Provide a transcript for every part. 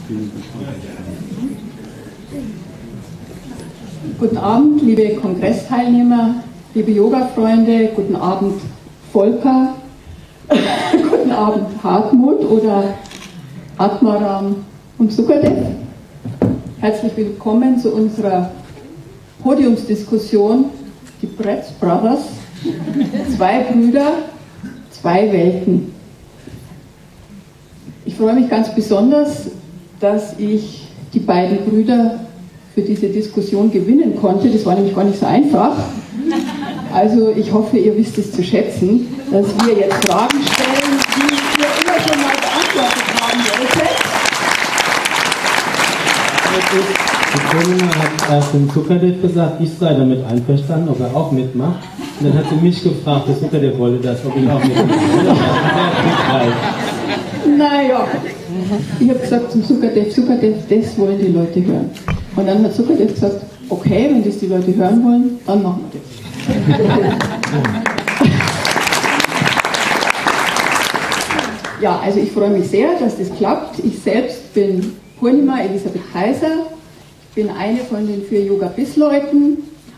Guten Abend, liebe Kongressteilnehmer, liebe Yoga-Freunde, guten Abend Volker, guten Abend Hartmut oder Atmaram und Sukadev. Herzlich willkommen zu unserer Podiumsdiskussion, die Bretz Brothers, zwei Brüder, zwei Welten. Ich freue mich ganz besonders, dass ich die beiden Brüder für diese Diskussion gewinnen konnte. Das war nämlich gar nicht so einfach. Also ich hoffe, ihr wisst es zu schätzen, dass wir jetzt Fragen stellen, die ihr immer schon mal beantwortet haben wolltet. Die Königin hat erst dem Sukadev gesagt, ich sei damit einverstanden, ob er auch mitmacht. Und dann hat sie mich gefragt, der Sukadev wollte das, ob ich auch mitmache. Naja, ich habe gesagt zum Sukadev, das wollen die Leute hören. Und dann hat Sukadev gesagt, okay, wenn das die Leute hören wollen, dann machen wir das. Ja, also ich freue mich sehr, dass das klappt. Ich selbst bin Purnima Elisabeth Kaiser. Ich bin eine von den 4 Yoga-Biz-Leuten.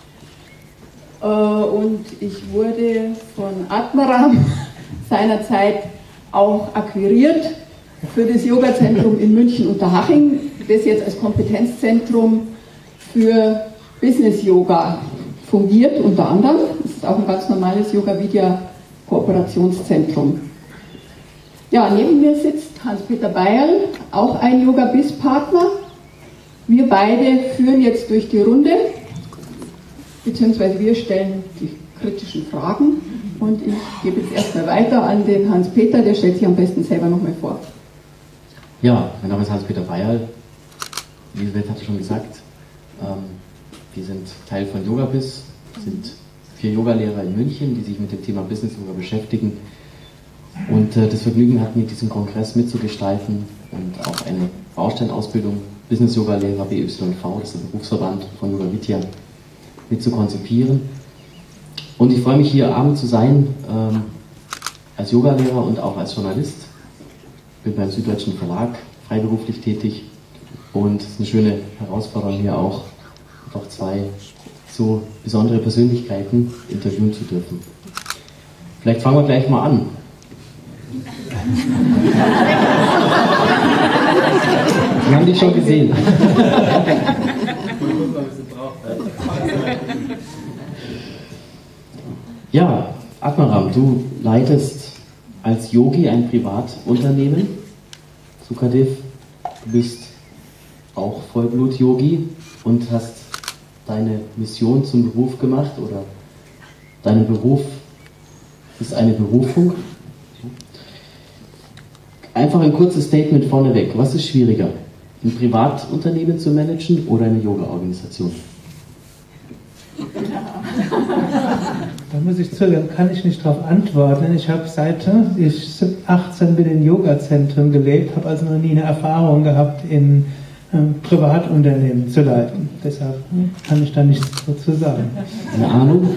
Und ich wurde von Atmaram seinerzeit auch akquiriert für das Yoga-Zentrum in München-Unterhaching, das jetzt als Kompetenzzentrum für Business-Yoga fungiert, unter anderem. Das ist auch ein ganz normales Yoga-Vidya-Kooperationszentrum. Ja, neben mir sitzt Hans-Peter Beierl, auch ein Yoga-Biz-Partner. Wir beide führen jetzt durch die Runde, beziehungsweise wir stellen die kritischen Fragen. Und ich gebe jetzt erstmal weiter an den Hans-Peter, der stellt sich am besten selber nochmal vor. Ja, mein Name ist Hans-Peter Beierl. Elisabeth hatte schon gesagt, wir sind Teil von YogaBiz, sind 4 Yogalehrer in München, die sich mit dem Thema Business Yoga beschäftigen. Und das Vergnügen hatten, mit diesem Kongress mitzugestalten und auch eine Bausteinausbildung Business Yoga Lehrer BYV, das ist der Berufsverband von Yoga Vidya, mit zu konzipieren. Und ich freue mich, hier Abend zu sein, als Yogalehrer und auch als Journalist. Ich bin beim Süddeutschen Verlag freiberuflich tätig und es ist eine schöne Herausforderung, hier auch einfach 2 so besondere Persönlichkeiten interviewen zu dürfen. Vielleicht fangen wir gleich mal an. Wir haben dich schon gesehen. Ja, Atmaram, du leitest als Yogi ein Privatunternehmen. Sukadev, du bist auch Vollblut-Yogi und hast deine Mission zum Beruf gemacht, oder dein Beruf ist eine Berufung. Einfach ein kurzes Statement vorneweg. Was ist schwieriger, ein Privatunternehmen zu managen oder eine Yoga-Organisation? Da muss ich zögern, kann ich nicht darauf antworten. Ich habe seit ich 18 bin in Yoga-Zentren gelebt, habe also noch nie eine Erfahrung gehabt, in Privatunternehmen zu leiten. Deshalb kann ich da nichts dazu sagen. Eine Ahnung?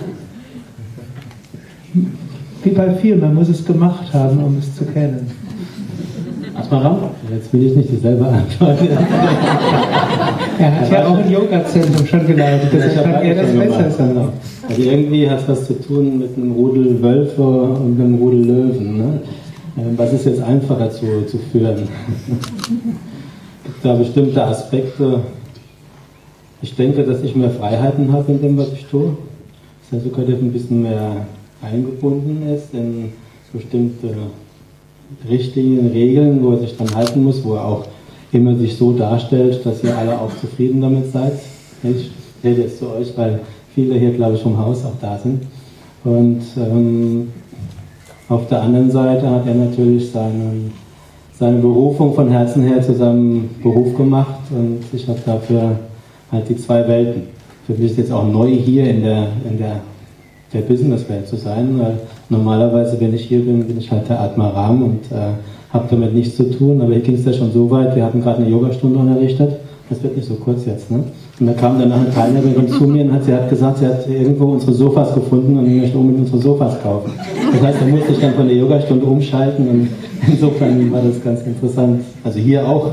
Wie bei vielen, man muss es gemacht haben, um es zu kennen. Atmaram? Jetzt will ich nicht dieselbe Antwort. Er hat ja auch ein Yoga-Zentrum schon geleitet, deshalb kann er das besser sagen. Also irgendwie hat es was zu tun mit einem Rudel Wölfe und einem Rudel Löwen. Ne? Was ist jetzt einfacher zu führen? Gibt da bestimmte Aspekte. Ich denke, dass ich mehr Freiheiten habe in dem, was ich tue. Dass der Sukadev ein bisschen mehr eingebunden ist in bestimmte Richtlinien, Regeln, wo er sich dran halten muss, wo er auch immer sich so darstellt, dass ihr alle auch zufrieden damit seid. Ich rede jetzt zu euch, weil viele hier, glaube ich, vom Haus auch da sind. Und auf der anderen Seite hat er natürlich seine Berufung von Herzen her zu seinem Beruf gemacht, und ich habe dafür halt die 2 Welten. Für mich ist jetzt auch neu hier in der Businesswelt zu sein, weil normalerweise, wenn ich hier bin, bin ich halt der Atmaram und habe damit nichts zu tun, aber hier ging es ja schon so weit, wir hatten gerade eine Yogastunde unterrichtet, das wird nicht so kurz jetzt, ne? Und da kam dann eine Teilnehmerin zu mir und hat gesagt, sie hat irgendwo unsere Sofas gefunden und möchte unbedingt unsere Sofas kaufen. Das heißt, da musste ich dann von der Yogastunde umschalten, und insofern war das ganz interessant. Also hier auch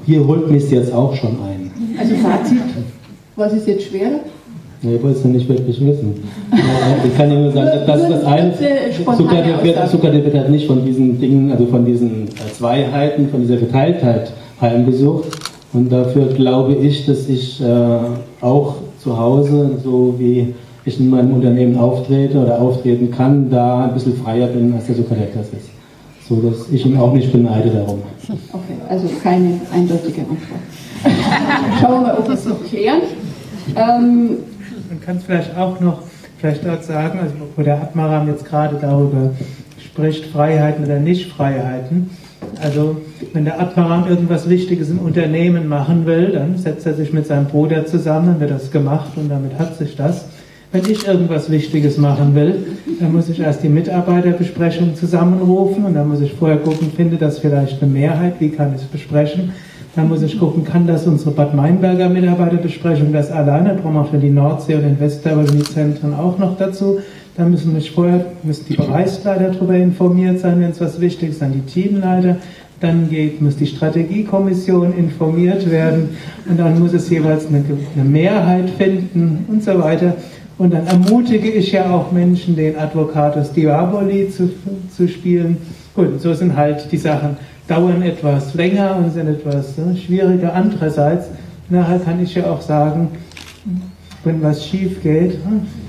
hier holt mich jetzt auch schon ein. Also Fazit, was ist jetzt schwerer? Ja, ich wollte es ja nicht wirklich wissen. Ich kann ja nur sagen, das ist das eine. Zuckerberg wird halt nicht von diesen Dingen, also von diesen Zweiheiten, von dieser Verteiltheit heimgesucht. Und dafür glaube ich, dass ich auch zu Hause, so wie ich in meinem Unternehmen auftrete oder auftreten kann, da ein bisschen freier bin, als der Zuckerberg das ist. So dass ich ihn auch nicht beneide darum. Okay, also keine eindeutige Antwort. Schauen wir mal, ob wir es noch klären. Man kann es vielleicht auch noch dort sagen, also wo der Atmaram jetzt gerade darüber spricht, Freiheiten oder Nicht-Freiheiten. Also wenn der Atmaram irgendwas Wichtiges im Unternehmen machen will, dann setzt er sich mit seinem Bruder zusammen, dann wird das gemacht und damit hat sich das. Wenn ich irgendwas Wichtiges machen will, dann muss ich erst die Mitarbeiterbesprechung zusammenrufen und dann muss ich vorher gucken, finde das vielleicht eine Mehrheit, wie kann ich es besprechen. Dann muss ich gucken, kann das unsere Bad Meinberger Mitarbeiterbesprechung das alleine, darum auch für die Nordsee und den Westterror-Zentren auch noch dazu. Dann müssen die Bereichsleiter darüber informiert sein, wenn es was wichtig ist, dann die Teamleiter. Dann muss die Strategiekommission informiert werden und dann muss es jeweils eine Mehrheit finden und so weiter. Und dann ermutige ich ja auch Menschen, den Advocatus Diaboli zu spielen. Gut, so sind halt die Sachen, dauern etwas länger und sind etwas schwieriger. Andererseits, nachher kann ich ja auch sagen, wenn was schief geht,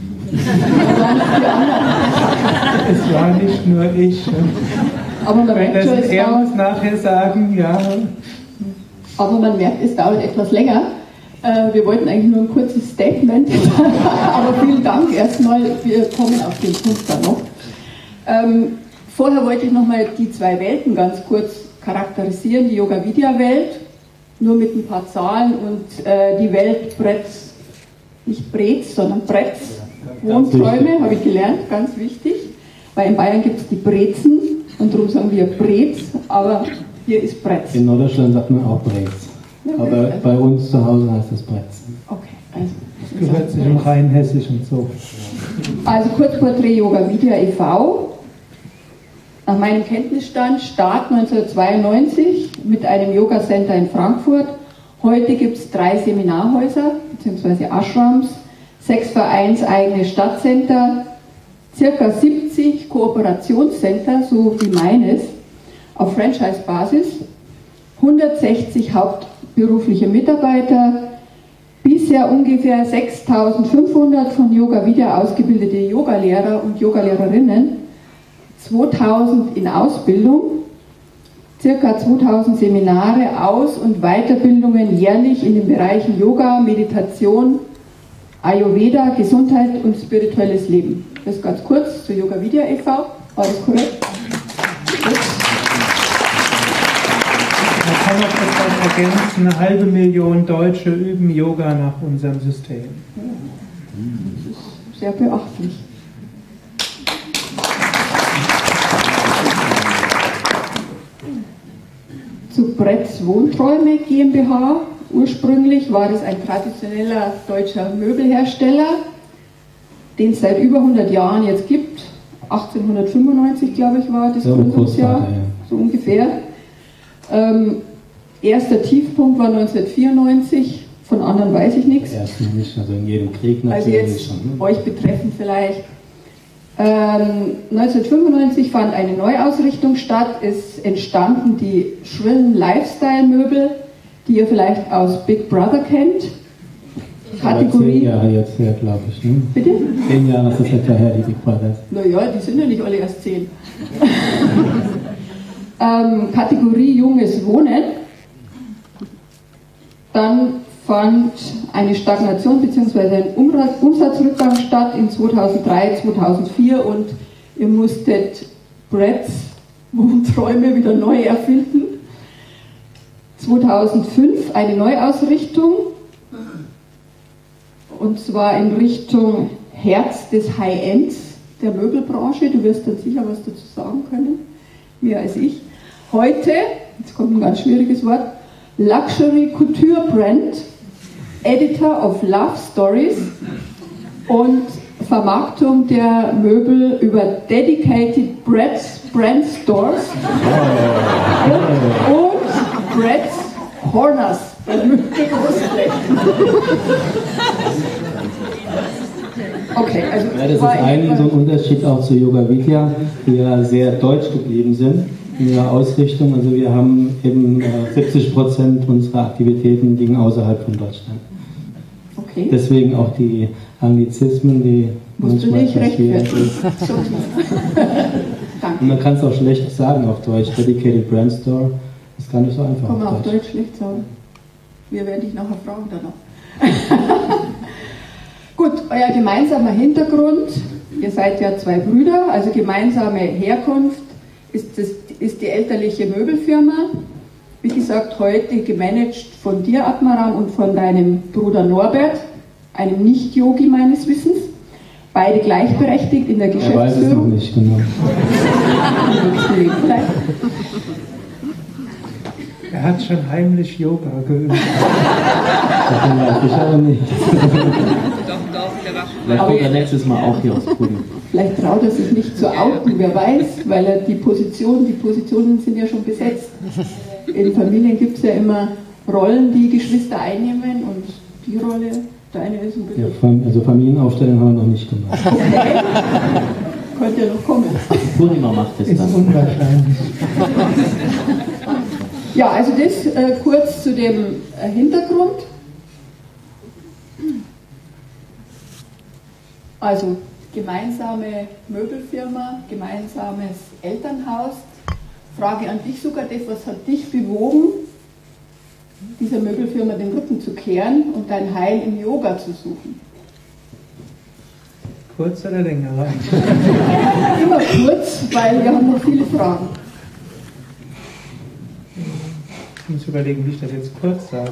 es war nicht nur ich. Aber man merkt, er muss nachher sagen, ja. Aber man merkt, es dauert etwas länger. Wir wollten eigentlich nur ein kurzes Statement, aber vielen Dank erstmal. Wir kommen auf den Punkt dann noch. Vorher wollte ich nochmal die zwei Welten ganz kurz charakterisieren. Die Yoga-Vidya-Welt, nur mit ein paar Zahlen, und die Welt Bretz, nicht Brez, sondern Bretz, Wohnträume, habe ich gelernt, ganz wichtig, weil in Bayern gibt es die Brezen und darum sagen wir Brez, aber hier ist Bretz. In Norddeutschland sagt man auch Brez, ja, aber bei uns zu Hause heißt es Bretz. Okay, also das gehört sich im Rheinhessischen so. Also Kurzporträt Yoga Vidya e.V. Nach meinem Kenntnisstand Start 1992 mit einem Yoga Center in Frankfurt. Heute gibt es 3 Seminarhäuser bzw. Ashrams, 6 vereinseigene Stadtcenter, circa 70 Kooperationscenter, so wie meines, auf Franchise-Basis, 160 hauptberufliche Mitarbeiter, bisher ungefähr 6.500 von Yoga Vidya ausgebildete Yogalehrer und Yogalehrerinnen, 2.000 in Ausbildung, circa 2.000 Seminare, Aus- und Weiterbildungen jährlich in den Bereichen Yoga, Meditation, Ayurveda, Gesundheit und spirituelles Leben. Das ganz kurz zu Yoga Vidya e.V. War das korrekt? Man kann noch etwas ergänzen, 500.000 Deutsche üben Yoga nach unserem System. Das ist sehr beachtlich. Zu Bretz Wohnträume GmbH. Ursprünglich war das ein traditioneller deutscher Möbelhersteller, den es seit über 100 Jahren jetzt gibt. 1895, glaube ich, war das Gründungsjahr, so ungefähr. Erster Tiefpunkt war 1994, von anderen weiß ich nichts. Also in jedem Krieg natürlich. Also jetzt schon, euch betreffend vielleicht. 1995 fand eine Neuausrichtung statt. Es entstanden die schrillen Lifestyle-Möbel, die ihr vielleicht aus Big Brother kennt. Kategorie. 10 Jahre jetzt her, glaube ich. Ne? Bitte? 10 Jahre ist das etwa her, die Big Brothers. Naja, die sind ja nicht alle erst 10. Kategorie junges Wohnen. Dann fand eine Stagnation bzw. ein Umsatzrückgang statt in 2003, 2004 und ihr musstet Bretz Wohnträume wieder neu erfinden. 2005 eine Neuausrichtung, und zwar in Richtung Herz des High-Ends der Möbelbranche. Du wirst dann sicher was dazu sagen können, mehr als ich. Heute, jetzt kommt ein ganz schwieriges Wort, Luxury Couture Brand, Editor of Love Stories und Vermarktung der Möbel über Dedicated Brand Stores und Bretz Corners Großflächen. Okay, also ja, das ist so ein Unterschied auch zu Yoga Vidya, die ja sehr deutsch geblieben sind in ihrer Ausrichtung. Also wir haben eben 70% unserer Aktivitäten liegen außerhalb von Deutschland. Okay. Deswegen auch die Anglizismen, die musst du nicht rechtfertigen. Danke. Und man kann es auch schlecht sagen auf Deutsch. Dedicated Brand Store ist gar nicht so einfach. Kann man auf Deutsch schlecht sagen. Wir werden dich nachher fragen danach. Gut, euer gemeinsamer Hintergrund, ihr seid ja zwei Brüder, also gemeinsame Herkunft ist die elterliche Möbelfirma. Wie gesagt, heute gemanagt von dir, Atmaram, und von deinem Bruder Norbert, einem Nicht-Yogi meines Wissens. Beide gleichberechtigt in der Geschäftsführung. Er weiß es noch nicht, genau. Er hat schon heimlich Yoga geübt. Davon weiß ich aber nicht. Vielleicht kommt er nächstes Mal auch hier ausprobieren. Vielleicht traut er sich nicht zu outen, wer weiß, weil er die Positionen sind ja schon besetzt. In Familien gibt es ja immer Rollen, die Geschwister einnehmen, und die Rolle, deine ist ein bisschen... Ja, also Familienaufstellung haben wir noch nicht gemacht. Okay. Könnte ja noch kommen. Purnima macht es ist dann. Unwahrscheinlich. Ja, also das kurz zu dem Hintergrund. Also gemeinsame Möbelfirma, gemeinsames Elternhaus. Frage an dich, Sukadev, was hat dich bewogen, dieser Möbelfirma den Rücken zu kehren und dein Heil im Yoga zu suchen? Kurz oder länger? Immer kurz, weil wir haben noch viele Fragen. Ich muss überlegen, wie ich das jetzt kurz sage.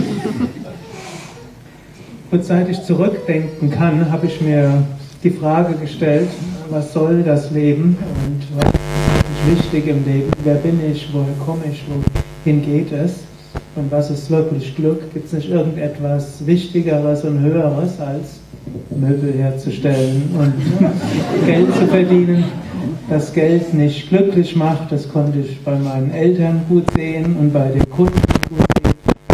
Kurz seit ich zurückdenken kann, habe ich mir die Frage gestellt, was soll das Leben und was ist wichtig im Leben? Wer bin ich? Woher komme ich? Wohin geht es? Und was ist wirklich Glück? Gibt es nicht irgendetwas Wichtigeres und Höheres, als Möbel herzustellen und Geld zu verdienen? Das Geld nicht glücklich macht, das konnte ich bei meinen Eltern gut sehen und bei den Kunden gut sehen.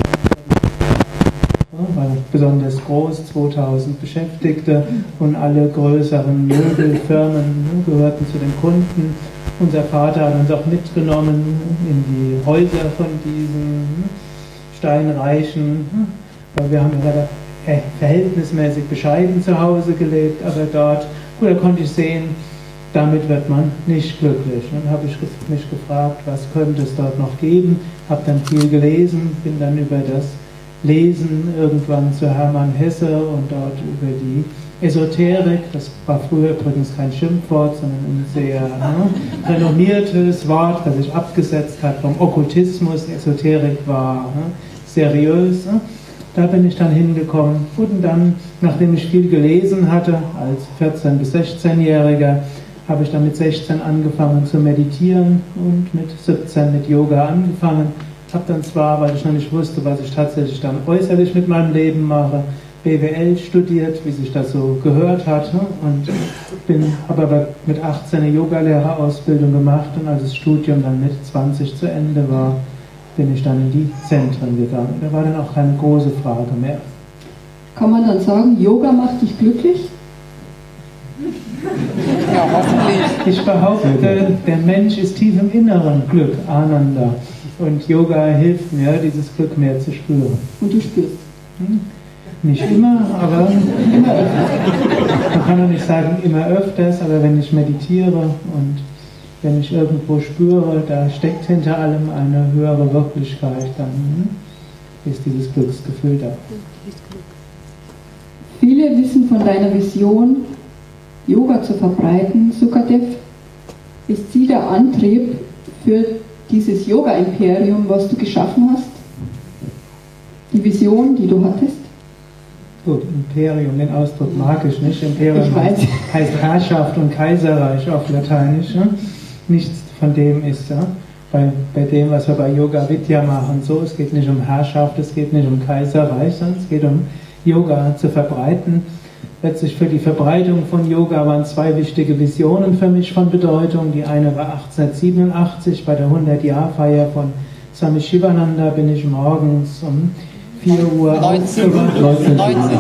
War besonders groß, 2000 Beschäftigte, und alle größeren Möbelfirmen gehörten zu den Kunden. Unser Vater hat uns auch mitgenommen in die Häuser von diesen Steinreichen, weil wir haben ja verhältnismäßig bescheiden zu Hause gelebt, aber dort, gut, da konnte ich sehen, damit wird man nicht glücklich. Dann habe ich mich gefragt, was könnte es dort noch geben, habe dann viel gelesen, bin dann über das Lesen irgendwann zu Hermann Hesse und dort über die Esoterik, das war früher übrigens kein Schimpfwort, sondern ein sehr renommiertes Wort, das sich abgesetzt hat vom Okkultismus. Esoterik war seriös. Da bin ich dann hingekommen. Und dann, nachdem ich viel gelesen hatte, als 14- bis 16-Jähriger, habe ich dann mit 16 angefangen zu meditieren und mit 17 mit Yoga angefangen. Habe dann zwar, weil ich noch nicht wusste, was ich tatsächlich dann äußerlich mit meinem Leben mache, BWL studiert, wie sich das so gehört hat, und habe aber mit 18 eine Yogalehrerausbildung gemacht, und als das Studium dann mit 20 zu Ende war, bin ich dann in die Zentren gegangen. Da war dann auch keine große Frage mehr. Kann man dann sagen, Yoga macht dich glücklich? Ja, hoffentlich. Ich behaupte, der Mensch ist tief im Inneren Glück, Ananda. Und Yoga hilft mir, dieses Glück mehr zu spüren. Und du spürst? Nicht immer, aber immer öfters. Man kann doch nicht sagen immer öfters, aber wenn ich meditiere und wenn ich irgendwo spüre, da steckt hinter allem eine höhere Wirklichkeit, dann ist dieses Glücksgefühl da. Viele wissen von deiner Vision, Yoga zu verbreiten. Sukadev, ist sie der Antrieb für dieses Yoga-Imperium, was du geschaffen hast? Die Vision, die du hattest? Gut, Imperium, den Ausdruck mag ich nicht. Imperium heißt Herrschaft und Kaiserreich auf Lateinisch. Ne? Nichts von dem ist bei dem, was wir bei Yoga Vidya machen, so. Es geht nicht um Herrschaft, es geht nicht um Kaiserreich, sondern es geht um Yoga zu verbreiten. Letztlich für die Verbreitung von Yoga waren zwei wichtige Visionen für mich von Bedeutung. Die eine war 1887 bei der 100-Jahr-Feier von Swami Shivananda bin ich morgens um 4 Uhr 19. aufgewacht. 19.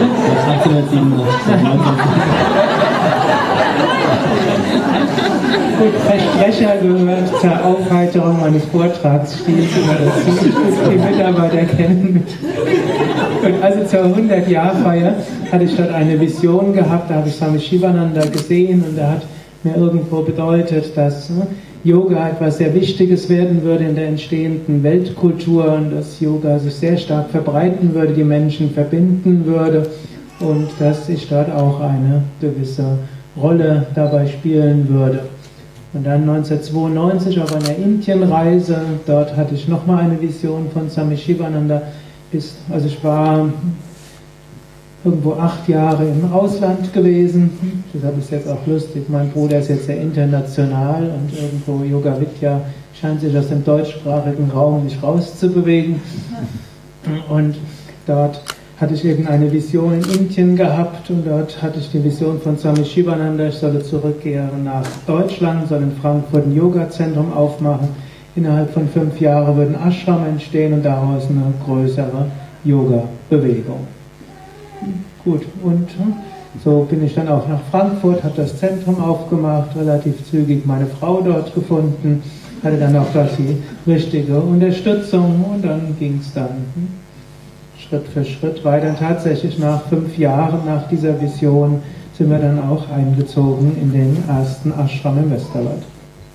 Gut, Versprecher gehört zur Aufheiterung meines Vortragsstils immer dazu. Die Mitarbeiter kennen mich. Und also zur 100-Jahr-Feier hatte ich dort eine Vision gehabt, da habe ich Swami Shivananda gesehen und er hat mir irgendwo bedeutet, dass Yoga etwas sehr Wichtiges werden würde in der entstehenden Weltkultur und dass Yoga sich sehr stark verbreiten würde, die Menschen verbinden würde und dass ich dort auch eine gewisse Rolle dabei spielen würde. Und dann 1992 auf einer Indienreise, dort hatte ich nochmal eine Vision von Swami Shivananda. Also ich war irgendwo 8 Jahre im Ausland gewesen. Deshalb ist jetzt auch lustig. Mein Bruder ist jetzt sehr international und irgendwo Yoga Vidya scheint sich aus dem deutschsprachigen Raum nicht rauszubewegen. Und dort hatte ich irgendeine Vision in Indien gehabt und dort hatte ich die Vision von Swami Shivananda, ich solle zurückkehren nach Deutschland, soll in Frankfurt ein Yoga-Zentrum aufmachen. Innerhalb von 5 Jahren würde ein Ashram entstehen und daraus eine größere Yoga-Bewegung. Gut, und so bin ich dann auch nach Frankfurt, habe das Zentrum aufgemacht, relativ zügig meine Frau dort gefunden, hatte dann auch dort die richtige Unterstützung und dann ging es dann Schritt für Schritt weiter. Und tatsächlich nach 5 Jahren nach dieser Vision sind wir dann auch eingezogen in den ersten Ashram im Westerwald.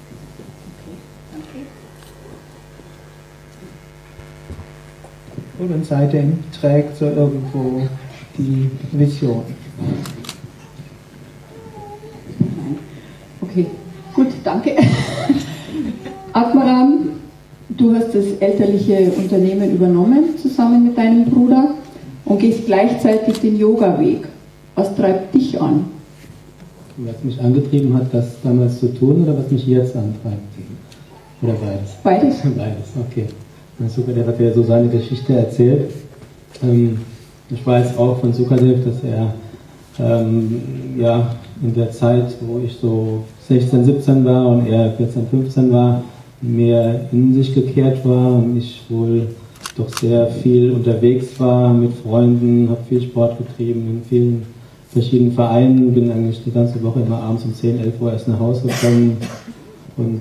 Und seitdem trägt so irgendwo die Vision. Okay, gut, danke. Atmaram, du hast das elterliche Unternehmen übernommen, zusammen mit deinem Bruder, und gehst gleichzeitig den Yoga-Weg. Was treibt dich an? Was mich angetrieben hat, das damals zu tun, oder was mich jetzt antreibt? Oder beides? Beides. Beides, okay. Na super, der hat ja so seine Geschichte erzählt. Ich weiß auch von Sukadev, dass er ja, in der Zeit, wo ich so 16, 17 war und er 14, 15 war, mehr in sich gekehrt war und ich wohl doch sehr viel unterwegs war mit Freunden, habe viel Sport getrieben in vielen verschiedenen Vereinen, bin eigentlich die ganze Woche immer abends um 10, 11 Uhr erst nach Hause gekommen und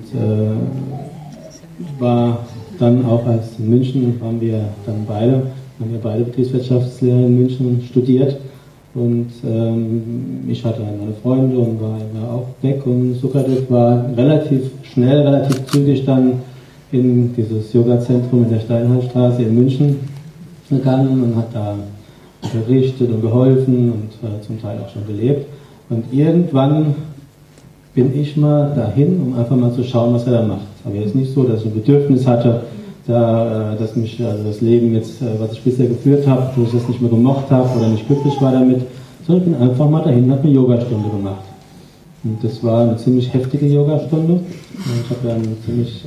war dann auch als in München, haben wir beide Betriebswirtschaftslehre in München studiert und ich hatte meine Freunde und war immer auch weg und Sukadev war relativ schnell, relativ zügig dann in dieses Yoga-Zentrum in der Steinhallstraße in München gegangen und hat da unterrichtet und geholfen und zum Teil auch schon gelebt. Und irgendwann bin ich mal dahin, um einfach mal zu schauen, was er da macht. Aber jetzt nicht so, dass ich ein Bedürfnis hatte, dass mich also das Leben jetzt, was ich bisher geführt habe, dass ich das nicht mehr gemocht habe oder nicht glücklich war damit, sondern ich bin einfach mal dahin und habe eine Yogastunde gemacht. Und das war eine ziemlich heftige Yogastunde. Ich habe ja eine ziemlich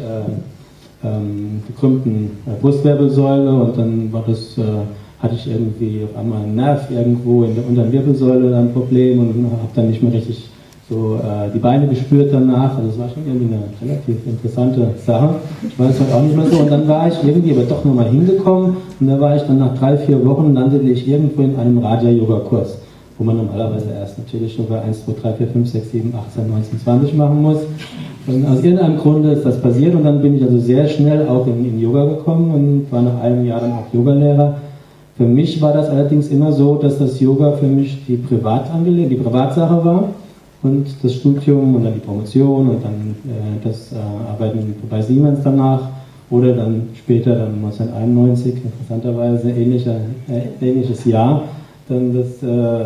gekrümmten Brustwirbelsäule und dann war das, hatte ich irgendwie auf einmal einen Nerv irgendwo in der unteren Wirbelsäule ein Problem und habe dann nicht mehr richtig so die Beine gespürt danach. Also das war schon irgendwie eine relativ interessante Sache. Ich weiß heute auch nicht mehr so. Und dann war ich irgendwie aber doch nochmal hingekommen und da war ich dann nach 3, 4 Wochen, landete ich irgendwo in einem Raja-Yoga-Kurs, wo man normalerweise erst natürlich Yoga 1, 2, 3, 4, 5, 6, 7, 18, 19, 20 machen muss. Und aus irgendeinem Grunde ist das passiert und dann bin ich also sehr schnell auch in Yoga gekommen und war nach einem Jahr dann auch Yogalehrer. Für mich war das allerdings immer so, dass das Yoga für mich die Privatsache war und das Studium und dann die Promotion und dann das Arbeiten bei Siemens danach oder dann später, dann 1991, interessanterweise ähnliches Jahr, dann das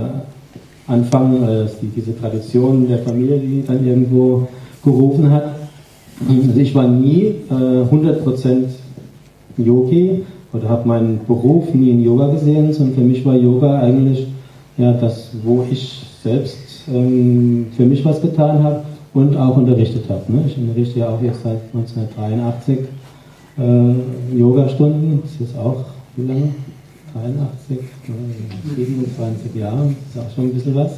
Anfangen, diese Tradition der Familie, die dann irgendwo gerufen hat. Also ich war nie 100% Yogi oder habe meinen Beruf nie in Yoga gesehen, sondern für mich war Yoga eigentlich ja das, wo ich selbst für mich was getan habe und auch unterrichtet habe. Ne? Ich unterrichte ja auch jetzt seit 1983 Yoga-Stunden. Das ist auch, wie lange? 83, 27 Jahre, das ist auch schon ein bisschen was.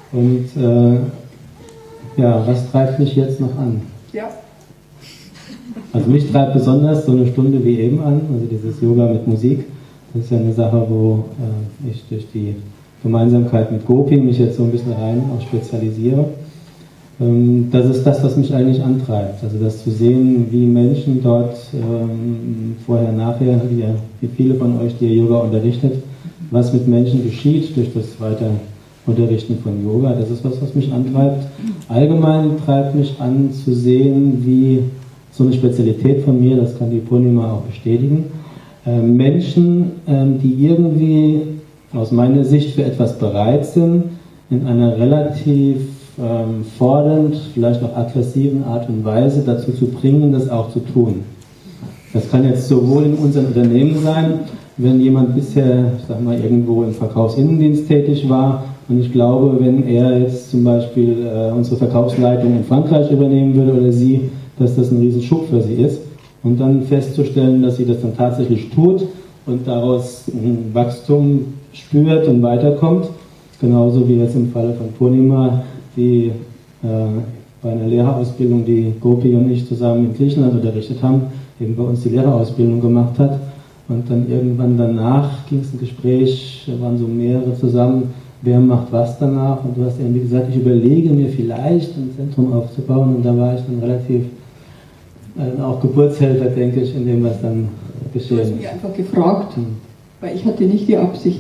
Und ja, was treibt mich jetzt noch an? Ja. Also mich treibt besonders so eine Stunde wie eben an, also dieses Yoga mit Musik. Das ist ja eine Sache, wo ich durch die Gemeinsamkeit mit Gopi mich jetzt so ein bisschen rein auch spezialisiere. Das ist das, was mich eigentlich antreibt. Also das zu sehen, wie Menschen dort vorher, nachher, wie viele von euch, die ihr Yoga unterrichtet, was mit Menschen geschieht durch das weiter Unterrichten von Yoga. Das ist was mich antreibt. Allgemein treibt mich an zu sehen, wie so eine Spezialität von mir, das kann die Purnima auch bestätigen, Menschen, die irgendwie aus meiner Sicht für etwas bereit sind, in einer relativ fordernd, vielleicht auch aggressiven Art und Weise dazu zu bringen, das auch zu tun. Das kann jetzt sowohl in unserem Unternehmen sein, wenn jemand bisher, ich sag mal, irgendwo im Verkaufsinnendienst tätig war und ich glaube, wenn er jetzt zum Beispiel unsere Verkaufsleitung in Frankreich übernehmen würde oder sie, dass das ein Riesenschub für sie ist und dann festzustellen, dass sie das dann tatsächlich tut und daraus ein Wachstum spürt und weiterkommt, genauso wie jetzt im Falle von Purnima, die bei einer Lehrerausbildung, die Gopi und ich zusammen in Griechenland unterrichtet haben, eben bei uns die Lehrerausbildung gemacht hat. Und dann irgendwann danach ging es ein Gespräch, da waren so mehrere zusammen, wer macht was danach. Und du hast irgendwie gesagt, ich überlege mir vielleicht ein Zentrum aufzubauen. Und da war ich dann relativ auch Geburtshelfer, denke ich, in dem, was dann geschehen ist. Du hast mich einfach gefragt, weil ich hatte nicht die Absicht.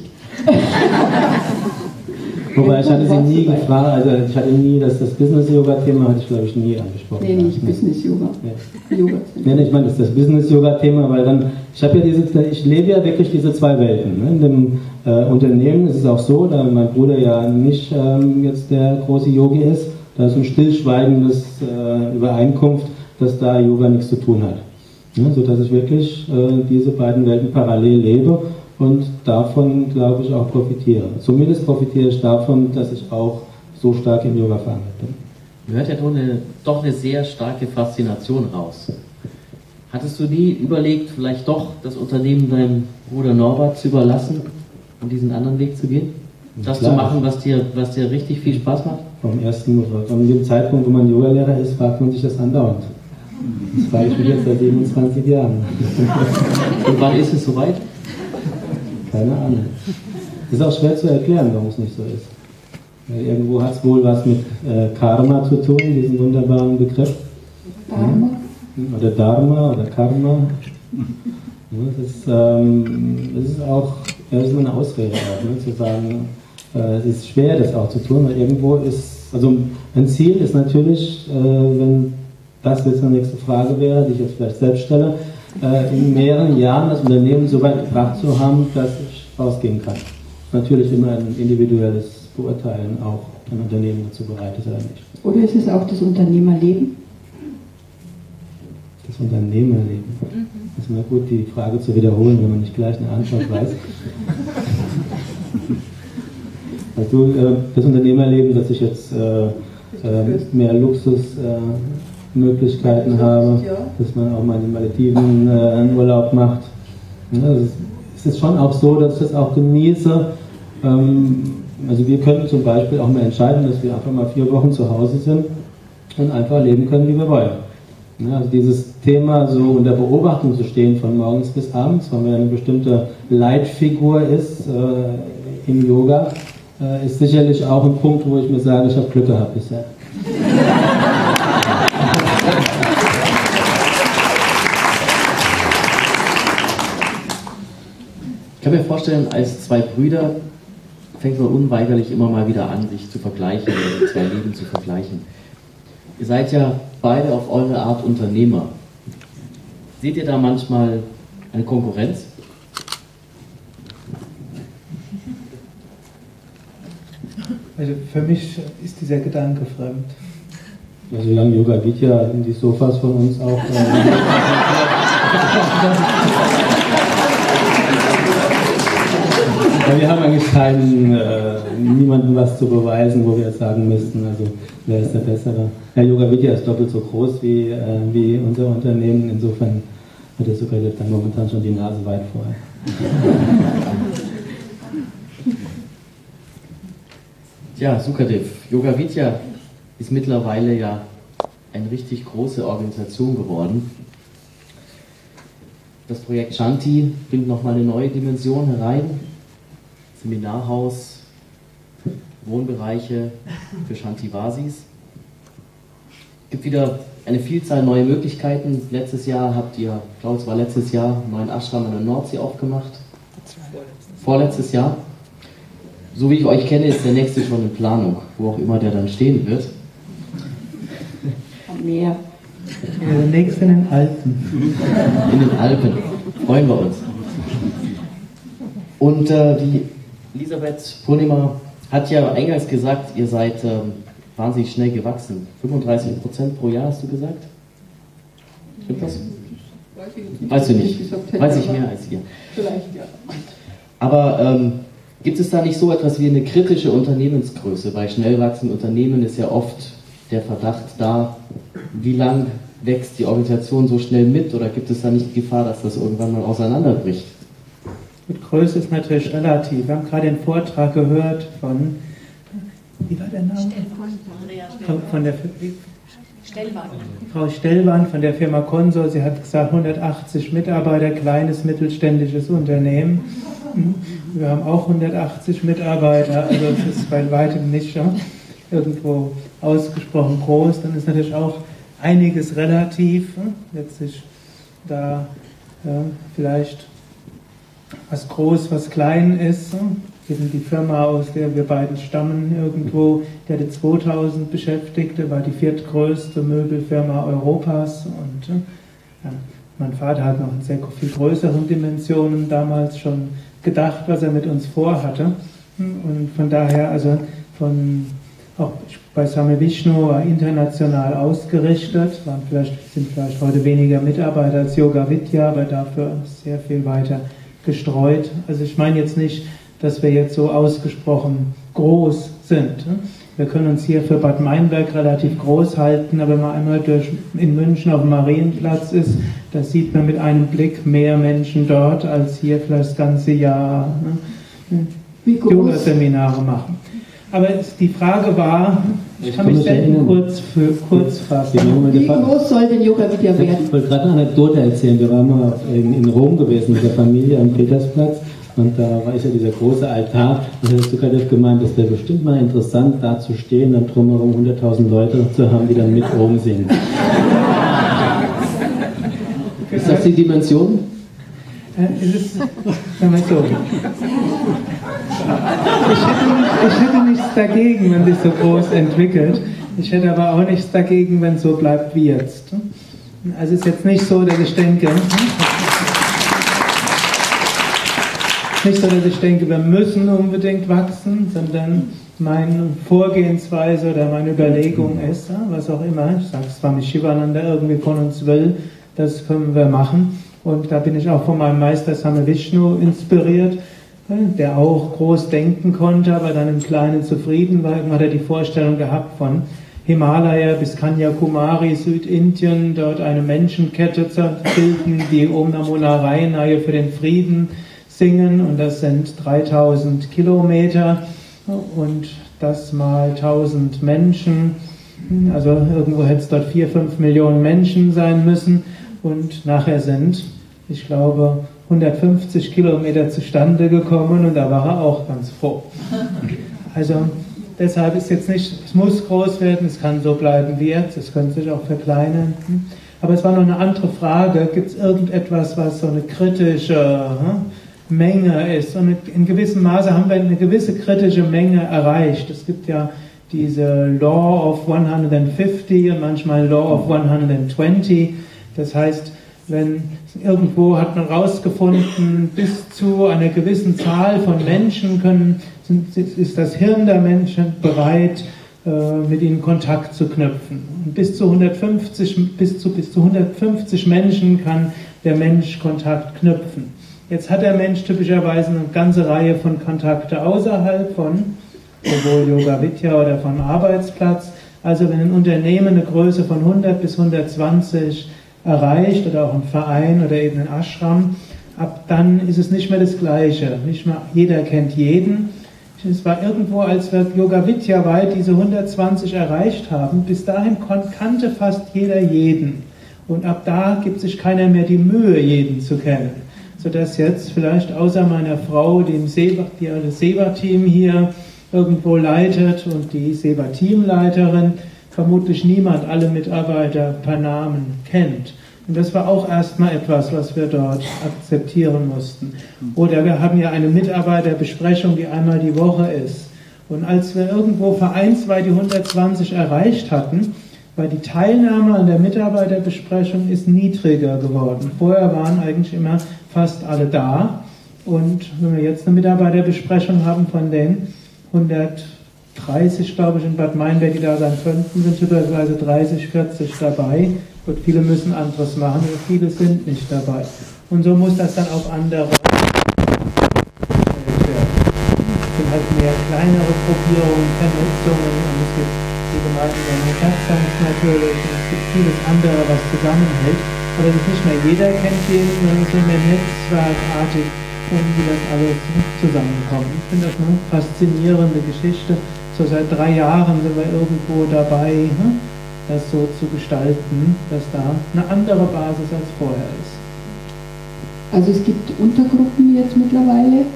Wobei ich hatte sie nie gefragt, also ich hatte nie das Business-Yoga-Thema, hatte ich glaube ich nie angesprochen. Nee, nicht Business-Yoga. Ja. Nee, ich meine, das ist das Business-Yoga-Thema, weil dann, ich lebe ja wirklich diese zwei Welten. Ne? In dem Unternehmen ist es auch so, da mein Bruder ja nicht jetzt der große Yogi ist, da ist ein stillschweigendes Übereinkunft, dass da Yoga nichts zu tun hat. Ne? Sodass ich wirklich diese beiden Welten parallel lebe. Und davon, glaube ich, auch profitiere. Zumindest profitiere ich davon, dass ich auch so stark im Yoga verankert bin. Man hört ja doch eine sehr starke Faszination raus. Hattest du nie überlegt, vielleicht doch das Unternehmen deinem Bruder Norbert zu überlassen und diesen anderen Weg zu gehen? Das zu machen, was dir richtig viel Spaß macht? Von dem Zeitpunkt, wo man Yogalehrer ist, fragt man sich das andauernd. Das frage ich mich jetzt seit 27 Jahren. Und wann ist es soweit? Keine Ahnung. Ist auch schwer zu erklären, warum es nicht so ist. Weil irgendwo hat es wohl was mit Karma zu tun, diesen wunderbaren Begriff. Dharma? Oder Dharma oder Karma. Das ist auch eine Ausrede auch, ne, zu sagen, es ist schwer, das auch zu tun, weil irgendwo ist, also ein Ziel ist natürlich, wenn das jetzt eine nächste Frage wäre, die ich jetzt vielleicht selbst stelle, in mehreren Jahren das Unternehmen so weit gebracht zu haben, dass ich rausgehen kann. Natürlich immer ein individuelles Beurteilen, auch ein Unternehmen dazu bereit ist oder nicht. Oder ist es auch das Unternehmerleben? Das Unternehmerleben. Das ist immer gut, die Frage zu wiederholen, wenn man nicht gleich eine Antwort weiß. Also das Unternehmerleben, dass ich jetzt mehr Luxusmöglichkeiten habe, dass man auch mal in den Malediven einen Urlaub macht. Ja, es ist schon auch so, dass ich das auch genieße. Also wir können zum Beispiel auch mal entscheiden, dass wir einfach mal 4 Wochen zu Hause sind und einfach leben können, wie wir wollen. Ja, also dieses Thema, so unter Beobachtung zu stehen von morgens bis abends, weil man eine bestimmte Leitfigur ist im Yoga, ist sicherlich auch ein Punkt, wo ich mir sage, ich habe Glück gehabt bisher. Ich kann mir vorstellen, als 2 Brüder fängt man unweigerlich immer mal wieder an, sich zu vergleichen, oder 2 Leben zu vergleichen. Ihr seid ja beide auf eure Art Unternehmer. Seht ihr da manchmal eine Konkurrenz? Also für mich ist dieser Gedanke fremd. Also solange Yoga Vidya in die Sofas von uns auch... wir haben eigentlich niemandem was zu beweisen, wo wir jetzt sagen müssten, also wer ist der Bessere. Ja, Yoga Vidya ist doppelt so groß wie unser Unternehmen, insofern hat der Sukadev dann momentan schon die Nase weit vorher. Ja, Sukadev, Yoga Vidya ist mittlerweile ja eine richtig große Organisation geworden. Das Projekt Shanti bringt nochmal eine neue Dimension herein. Seminarhaus, Wohnbereiche für Shantivasis. Es gibt wieder eine Vielzahl neuer Möglichkeiten. Letztes Jahr habt ihr, ich glaube es war letztes Jahr, einen neuen Ashram an der Nordsee aufgemacht. Vorletztes Jahr. So wie ich euch kenne, ist der nächste schon in Planung, wo auch immer der dann stehen wird. Am Meer. Der nächste in den Alpen. In den Alpen. Freuen wir uns. Und die Elisabeth Purnima hat ja eingangs gesagt, ihr seid wahnsinnig schnell gewachsen. 35% pro Jahr, hast du gesagt? Stimmt das? Weißt du nicht. Weiß ich mehr als ihr. Vielleicht, ja. Aber gibt es da nicht so etwas wie eine kritische Unternehmensgröße? Bei schnell wachsenden Unternehmen ist ja oft der Verdacht da, wie lang wächst die Organisation so schnell mit, oder gibt es da nicht die Gefahr, dass das irgendwann mal auseinanderbricht? Mit Größe ist natürlich relativ. Wir haben gerade den Vortrag gehört von, wie war der Name? Von der Frau Stellwand von der Firma Consor. Sie hat gesagt, 180 Mitarbeiter, kleines mittelständisches Unternehmen. Wir haben auch 180 Mitarbeiter, also es ist bei weitem nicht irgendwo ausgesprochen groß. Dann ist natürlich auch einiges relativ, letztlich da vielleicht was groß, was klein ist. Eben die Firma, aus der wir beiden stammen irgendwo, die hatte 2000 Beschäftigte, war die viertgrößte Möbelfirma Europas, und mein Vater hat noch in sehr viel größeren Dimensionen damals schon gedacht, was er mit uns vorhatte. Und von daher, also auch bei Swami Vishnu war international ausgerichtet, sind vielleicht heute weniger Mitarbeiter als Yoga Vidya, aber dafür sehr viel weiter gestreut. Also ich meine jetzt nicht, dass wir jetzt so ausgesprochen groß sind. Wir können uns hier für Bad Meinberg relativ groß halten, aber wenn man einmal in München auf dem Marienplatz ist, da sieht man mit einem Blick mehr Menschen dort, als hier vielleicht das ganze Jahr Yoga-Seminare machen. Aber die Frage war, ich kann mich kurz fassen. Wie groß soll denn Yoga Vidya werden? Ich wollte gerade eine Anekdote erzählen. Wir waren mal in Rom gewesen mit der Familie am Petersplatz, und da war ja dieser große Altar, und da hat Sukadev gemeint, das wäre bestimmt mal interessant, da zu stehen und drumherum 100.000 Leute zu haben, die dann mit Rom singen. Ist das die Dimension? Sagen wir so. Ich hätte nichts dagegen, wenn sich so groß entwickelt. Ich hätte aber auch nichts dagegen, wenn es so bleibt wie jetzt. Also es ist jetzt nicht so, dass ich denke, wir müssen unbedingt wachsen, sondern meine Vorgehensweise oder meine Überlegung ist, was auch immer, ich sage Swami Shivananda irgendwie von uns will, das können wir machen. Und da bin ich auch von meinem Meister Swami Vishnu inspiriert, der auch groß denken konnte, aber dann im Kleinen zufrieden war. Irgendwann hat er die Vorstellung gehabt von Himalaya bis Kanyakumari, Südindien, dort eine Menschenkette zu bilden, die Om Namo Narayana für den Frieden singen, und das sind 3000 Kilometer und das mal 1000 Menschen, also irgendwo hätte es dort 4-5 Millionen Menschen sein müssen, und nachher sind, ich glaube, 150 Kilometer zustande gekommen, und da war er auch ganz froh. Also deshalb ist jetzt nicht, es muss groß werden, es kann so bleiben wie jetzt, es könnte sich auch verkleinern. Aber es war noch eine andere Frage, gibt es irgendetwas, was so eine kritische Menge ist? Und in gewissem Maße haben wir eine gewisse kritische Menge erreicht. Es gibt ja diese Law of 150 und manchmal Law of 120. Das heißt, wenn irgendwo hat man herausgefunden, bis zu einer gewissen Zahl von Menschen ist das Hirn der Menschen bereit, mit ihnen Kontakt zu knüpfen. Und bis zu 150 Menschen kann der Mensch Kontakt knüpfen. Jetzt hat der Mensch typischerweise eine ganze Reihe von Kontakte außerhalb von sowohl Yoga Vidya oder vom Arbeitsplatz. Also wenn ein Unternehmen eine Größe von 100 bis 120 erreicht oder auch ein Verein oder eben ein Ashram, ab dann ist es nicht mehr das Gleiche. Nicht mehr jeder kennt jeden. Es war irgendwo, als wir Yoga Vidya weit diese 120 erreicht haben, bis dahin kannte fast jeder jeden. Und ab da gibt sich keiner mehr die Mühe, jeden zu kennen. Sodass jetzt vielleicht außer meiner Frau, die das SEBA-Team hier irgendwo leitet und die SEBA-Teamleiterin, vermutlich niemand alle Mitarbeiter per Namen kennt. Und das war auch erstmal etwas, was wir dort akzeptieren mussten. Oder wir haben ja eine Mitarbeiterbesprechung, die einmal die Woche ist. Und als wir irgendwo vereinsweit die 120 erreicht hatten, war die Teilnahme an der Mitarbeiterbesprechung ist niedriger geworden. Vorher waren eigentlich immer fast alle da. Und wenn wir jetzt eine Mitarbeiterbesprechung haben von den 130, glaube ich, in Bad Meinberg, die da sein könnten, sind typischerweise 30, 40 dabei. Und viele müssen anderes machen, aber viele sind nicht dabei. Und so muss das dann auf andere gestellt werden. Es sind halt mehr kleinere Gruppierungen, Vernetzungen, und es gibt die gemeinsame Satzung natürlich, und es gibt vieles andere, was zusammenhält. Aber das ist nicht mehr jeder kennt jeden, sondern es ist mehr netzwerkartig, wie das alles zusammenkommt. Ich finde das eine faszinierende Geschichte. So seit 3 Jahren sind wir irgendwo dabei, das so zu gestalten, dass da eine andere Basis als vorher ist. Also es gibt Untergruppen jetzt mittlerweile.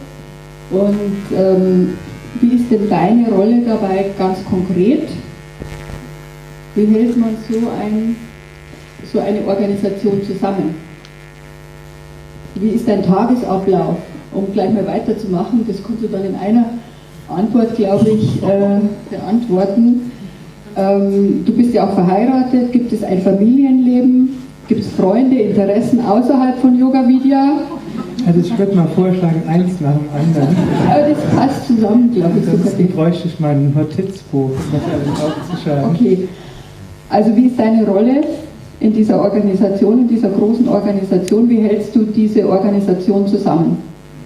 Und wie ist denn deine Rolle dabei ganz konkret? Wie hält man so eine Organisation zusammen? Wie ist dein Tagesablauf? Um gleich mal weiterzumachen, das kannst du dann in einer Antwort, glaube ich, beantworten. Du bist ja auch verheiratet. Gibt es ein Familienleben? Gibt es Freunde, Interessen außerhalb von Yoga Vidya? Also ich würde mal vorschlagen, eins nach dem anderen. Aber das passt zusammen, glaube ich. Ansonsten bräuchte ich mein Notizbuch, das alles aufzuschreiben. Okay. Also wie ist deine Rolle in dieser Organisation, in dieser großen Organisation? Wie hältst du diese Organisation zusammen?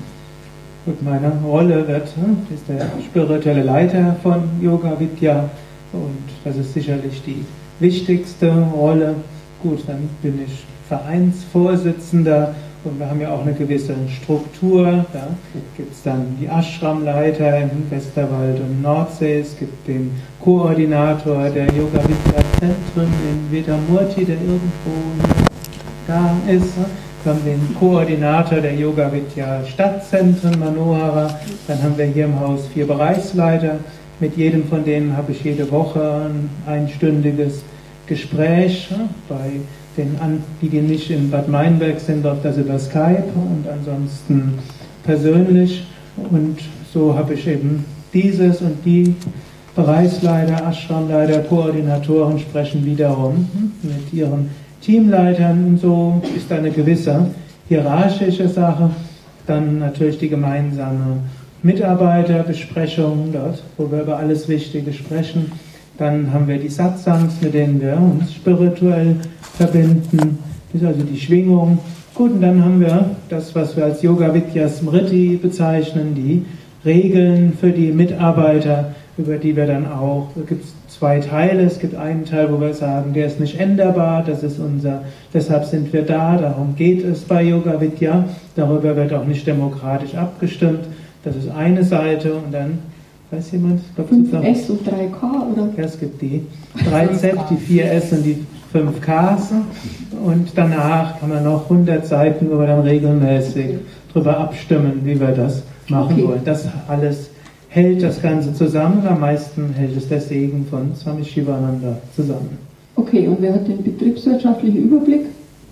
Gut, meine Rolle ist der spirituelle Leiter von Yoga Vidya. Und das ist sicherlich die wichtigste Rolle. Gut, dann bin ich Vereinsvorsitzender und wir haben ja auch eine gewisse Struktur. Da gibt es dann die Ashramleiter im Westerwald und Nordsee. Es gibt den Koordinator der Yoga Vidya Zentren, den Vedamurti, der irgendwo da ist. Wir haben den Koordinator der Yoga Vidya Stadtzentren, Manohara. Dann haben wir hier im Haus 4 Bereichsleiter. Mit jedem von denen habe ich jede Woche ein einstündiges Gespräch. Bei den, die nicht in Bad Meinberg sind, läuft das über Skype und ansonsten persönlich. Und so habe ich eben dieses und die Bereichsleiter, Ashramleiter, Koordinatoren sprechen wiederum mit ihren Teamleitern. Und so ist da eine gewisse hierarchische Sache. Dann natürlich die gemeinsame Mitarbeiterbesprechung dort, wo wir über alles Wichtige sprechen. Dann haben wir die Satsangs, mit denen wir uns spirituell verbinden. Das ist also die Schwingung. Gut, und dann haben wir das, was wir als Yoga Vidya Smriti bezeichnen, die Regeln für die Mitarbeiter, über die wir dann auch, da gibt es 2 Teile. Es gibt einen Teil, wo wir sagen, der ist nicht änderbar, das ist deshalb sind wir da, darum geht es bei Yoga Vidya. Darüber wird auch nicht demokratisch abgestimmt. Das ist eine Seite und dann, weiß jemand? 5S und 3K, oder? Ja, es gibt die 3Z, die 4S und die 5Ks und danach kann man noch 100 Seiten, wo wir dann regelmäßig darüber abstimmen, wie wir das machen wollen. Das alles hält das Ganze zusammen, am meisten hält es der Segen von Swami Shivananda zusammen. Okay, und wer hat den betriebswirtschaftlichen Überblick?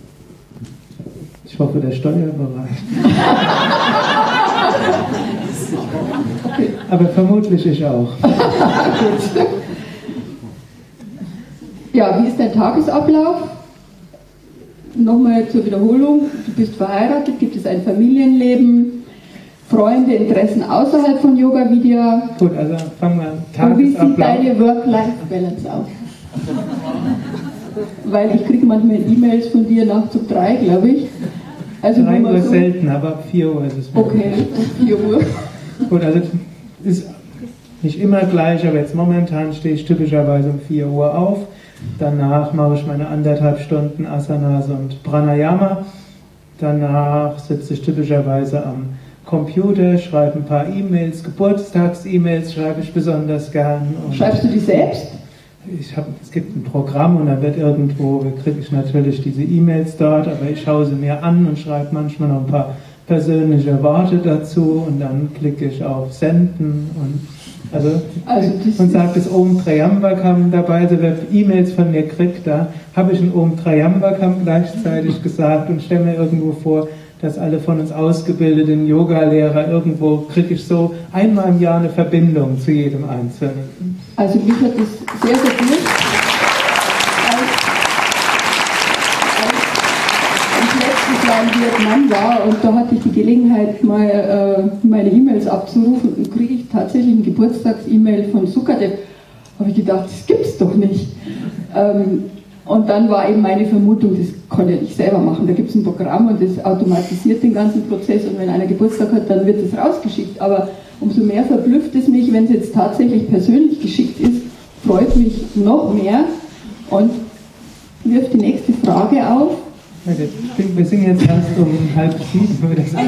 Ich hoffe, der Steuerbereich. Okay. Aber vermutlich ich auch. Ja, wie ist dein Tagesablauf? Nochmal zur Wiederholung. Du bist verheiratet, gibt es ein Familienleben, Freunde, Interessen außerhalb von Yoga Vidya? Gut, also fangen wir an. Und wie sieht deine Work-Life-Balance aus? Weil ich kriege manchmal E-Mails von dir nachts um 3, glaube ich. Also 3 Uhr so selten, aber ab 4 Uhr ist es möglich. Okay, ab 4 Uhr. Gut, also ist nicht immer gleich, aber jetzt momentan stehe ich typischerweise um 4 Uhr auf. Danach mache ich meine 1,5 Stunden Asanas und Pranayama. Danach sitze ich typischerweise am Computer, schreibe ein paar E-Mails, Geburtstags-E-Mails schreibe ich besonders gern. Schreibst du die selbst? es gibt ein Programm und dann wird irgendwo, kriege ich natürlich diese E-Mails dort, aber ich schaue sie mir an und schreibe manchmal noch ein paar persönliche Worte dazu und dann klicke ich auf Senden und sagt es Om Triambakam dabei, also wer E-Mails von mir kriegt, da habe ich ein Om Triambakam gleichzeitig gesagt und stelle mir irgendwo vor, dass alle von uns ausgebildeten Yoga-Lehrer irgendwo kriege ich so einmal im Jahr eine Verbindung zu jedem Einzelnen. Also mich hat das sehr, sehr gut. Als ich letztes Jahr in Vietnam war und da hatte ich die Gelegenheit, mal meine E-Mails abzurufen und kriege ich tatsächlich eine Geburtstags-E-Mail von Sukadev. Habe ich gedacht, das gibt's doch nicht. Und dann war eben meine Vermutung, das konnte ich nicht selber machen. Da gibt es ein Programm und das automatisiert den ganzen Prozess und wenn einer Geburtstag hat, dann wird es rausgeschickt. Aber umso mehr verblüfft es mich, wenn es jetzt tatsächlich persönlich geschickt ist, freut mich noch mehr und wirft die nächste Frage auf. Wir sind jetzt erst um 6:30.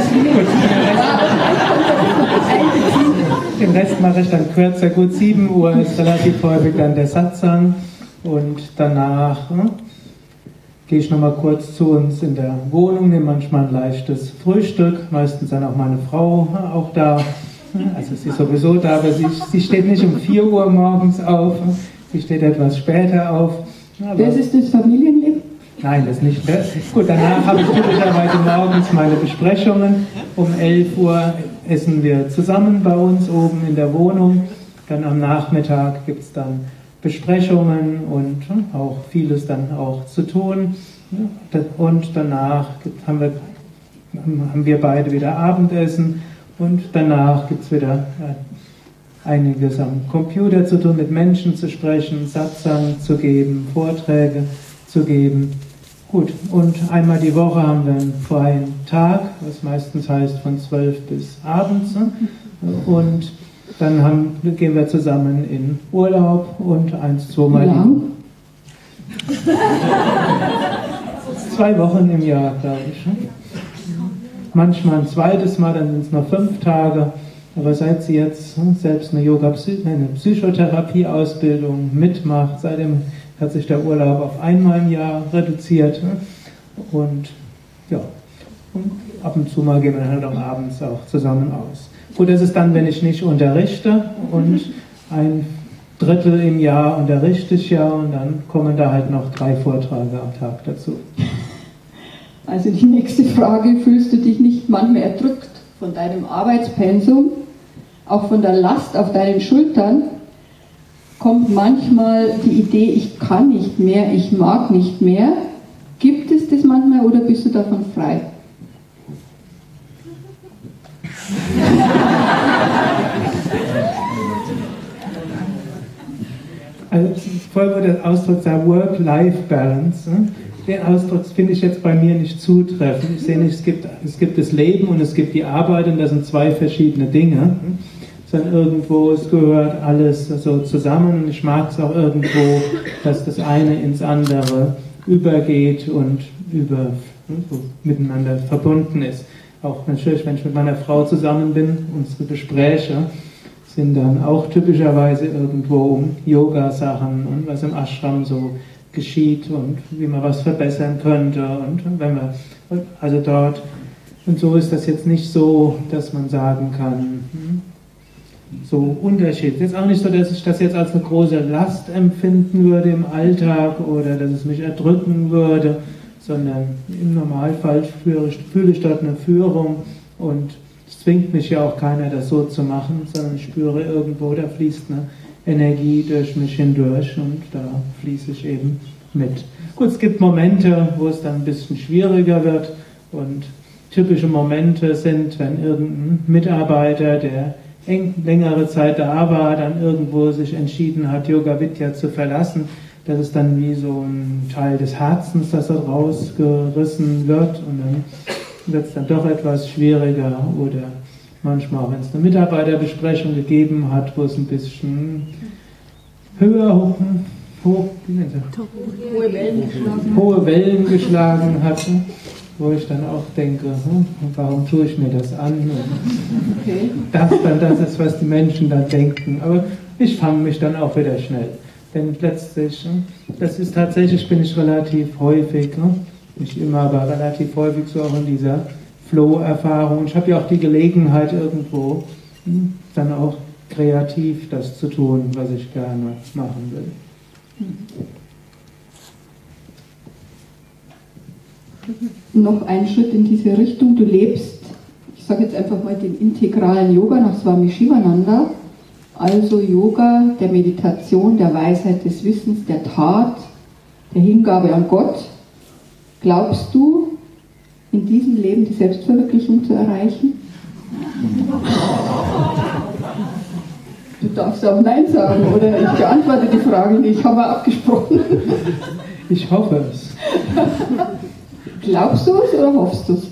Den Rest mache ich dann kürzer. Gut, 7 Uhr ist relativ häufig dann der Satsang. Und danach gehe ich nochmal kurz zu uns in der Wohnung, nehme manchmal ein leichtes Frühstück, meistens dann auch meine Frau auch da. Also sie ist sowieso da, aber sie steht nicht um 4 Uhr morgens auf, sie steht etwas später auf. Das ist das Familienleben? Nein, das nicht. Gut, danach habe ich typischerweise morgens meine Besprechungen. Um 11 Uhr essen wir zusammen bei uns oben in der Wohnung. Dann am Nachmittag gibt es dann Besprechungen und auch vieles dann auch zu tun. Und danach haben wir beide wieder Abendessen und danach gibt es wieder einiges am Computer zu tun, mit Menschen zu sprechen, Satsang zu geben, Vorträge zu geben. Gut, und einmal die Woche haben wir einen freien Tag, was meistens heißt von 12 bis abends. Und dann gehen wir zusammen in Urlaub und 1-2 Mal. Lang? 2 Wochen im Jahr, glaube ich. Manchmal ein zweites Mal, dann sind es noch 5 Tage. Aber seit sie jetzt selbst eine Psychotherapie-Ausbildung mitmacht, seitdem hat sich der Urlaub auf einmal im Jahr reduziert. Und ja, und ab und zu mal gehen wir dann halt auch abends auch zusammen aus. Gut, das ist dann, wenn ich nicht unterrichte und 1/3 im Jahr unterrichte ich ja und dann kommen da halt noch 3 Vorträge am Tag dazu. Also die nächste Frage, fühlst du dich nicht manchmal erdrückt von deinem Arbeitspensum, auch von der Last auf deinen Schultern? Kommt manchmal die Idee, ich kann nicht mehr, ich mag nicht mehr? Gibt es das manchmal oder bist du davon frei? Also vorher wurde der Ausdruck der Work-Life-Balance. Den Ausdruck finde ich jetzt bei mir nicht zutreffend. Ich sehe nicht, es gibt das Leben und es gibt die Arbeit und das sind 2 verschiedene Dinge. Sondern irgendwo, es gehört alles so zusammen und ich mag es auch irgendwo, dass das eine ins andere übergeht und so miteinander verbunden ist. Auch natürlich, wenn ich mit meiner Frau zusammen bin, unsere Gespräche sind dann auch typischerweise irgendwo um Yoga-Sachen und was im Ashram so geschieht und wie man was verbessern könnte und wenn wir, also dort, und so ist das jetzt nicht so, dass man sagen kann, so Unterschied. Es ist auch nicht so, dass ich das jetzt als eine große Last empfinden würde im Alltag oder dass es mich erdrücken würde, sondern im Normalfall fühle ich dort eine Führung und es zwingt mich ja auch keiner, das so zu machen, sondern ich spüre irgendwo, da fließt eine Energie durch mich hindurch und da fließe ich eben mit. Gut, es gibt Momente, wo es dann ein bisschen schwieriger wird und typische Momente sind, wenn irgendein Mitarbeiter, der längere Zeit da war, dann irgendwo sich entschieden hat, Yoga Vidya zu verlassen. Das ist dann wie so ein Teil des Herzens, das so rausgerissen wird und dann wird es dann doch etwas schwieriger oder manchmal, wenn es eine Mitarbeiterbesprechung gegeben hat, wo es ein bisschen höher, hohe Wellen geschlagen hat, wo ich dann auch denke, warum tue ich mir das an? Das ist, was die Menschen dann denken. Aber ich fange mich dann auch wieder schnell Denn letztlich, das ist tatsächlich, bin ich relativ häufig, nicht immer, aber relativ häufig so auch in dieser Flow-Erfahrung. Ich habe ja auch die Gelegenheit irgendwo, dann auch kreativ das zu tun, was ich gerne machen will. Noch ein Schritt in diese Richtung. Du lebst, ich sage jetzt einfach mal den integralen Yoga nach Swami Shivananda, also Yoga der Meditation, der Weisheit des Wissens, der Tat, der Hingabe an Gott. Glaubst du, in diesem Leben die Selbstverwirklichung zu erreichen? Du darfst auch Nein sagen, oder? Ich beantworte die Frage nicht, haben wir abgesprochen. Ich hoffe es. Glaubst du es oder hoffst du es?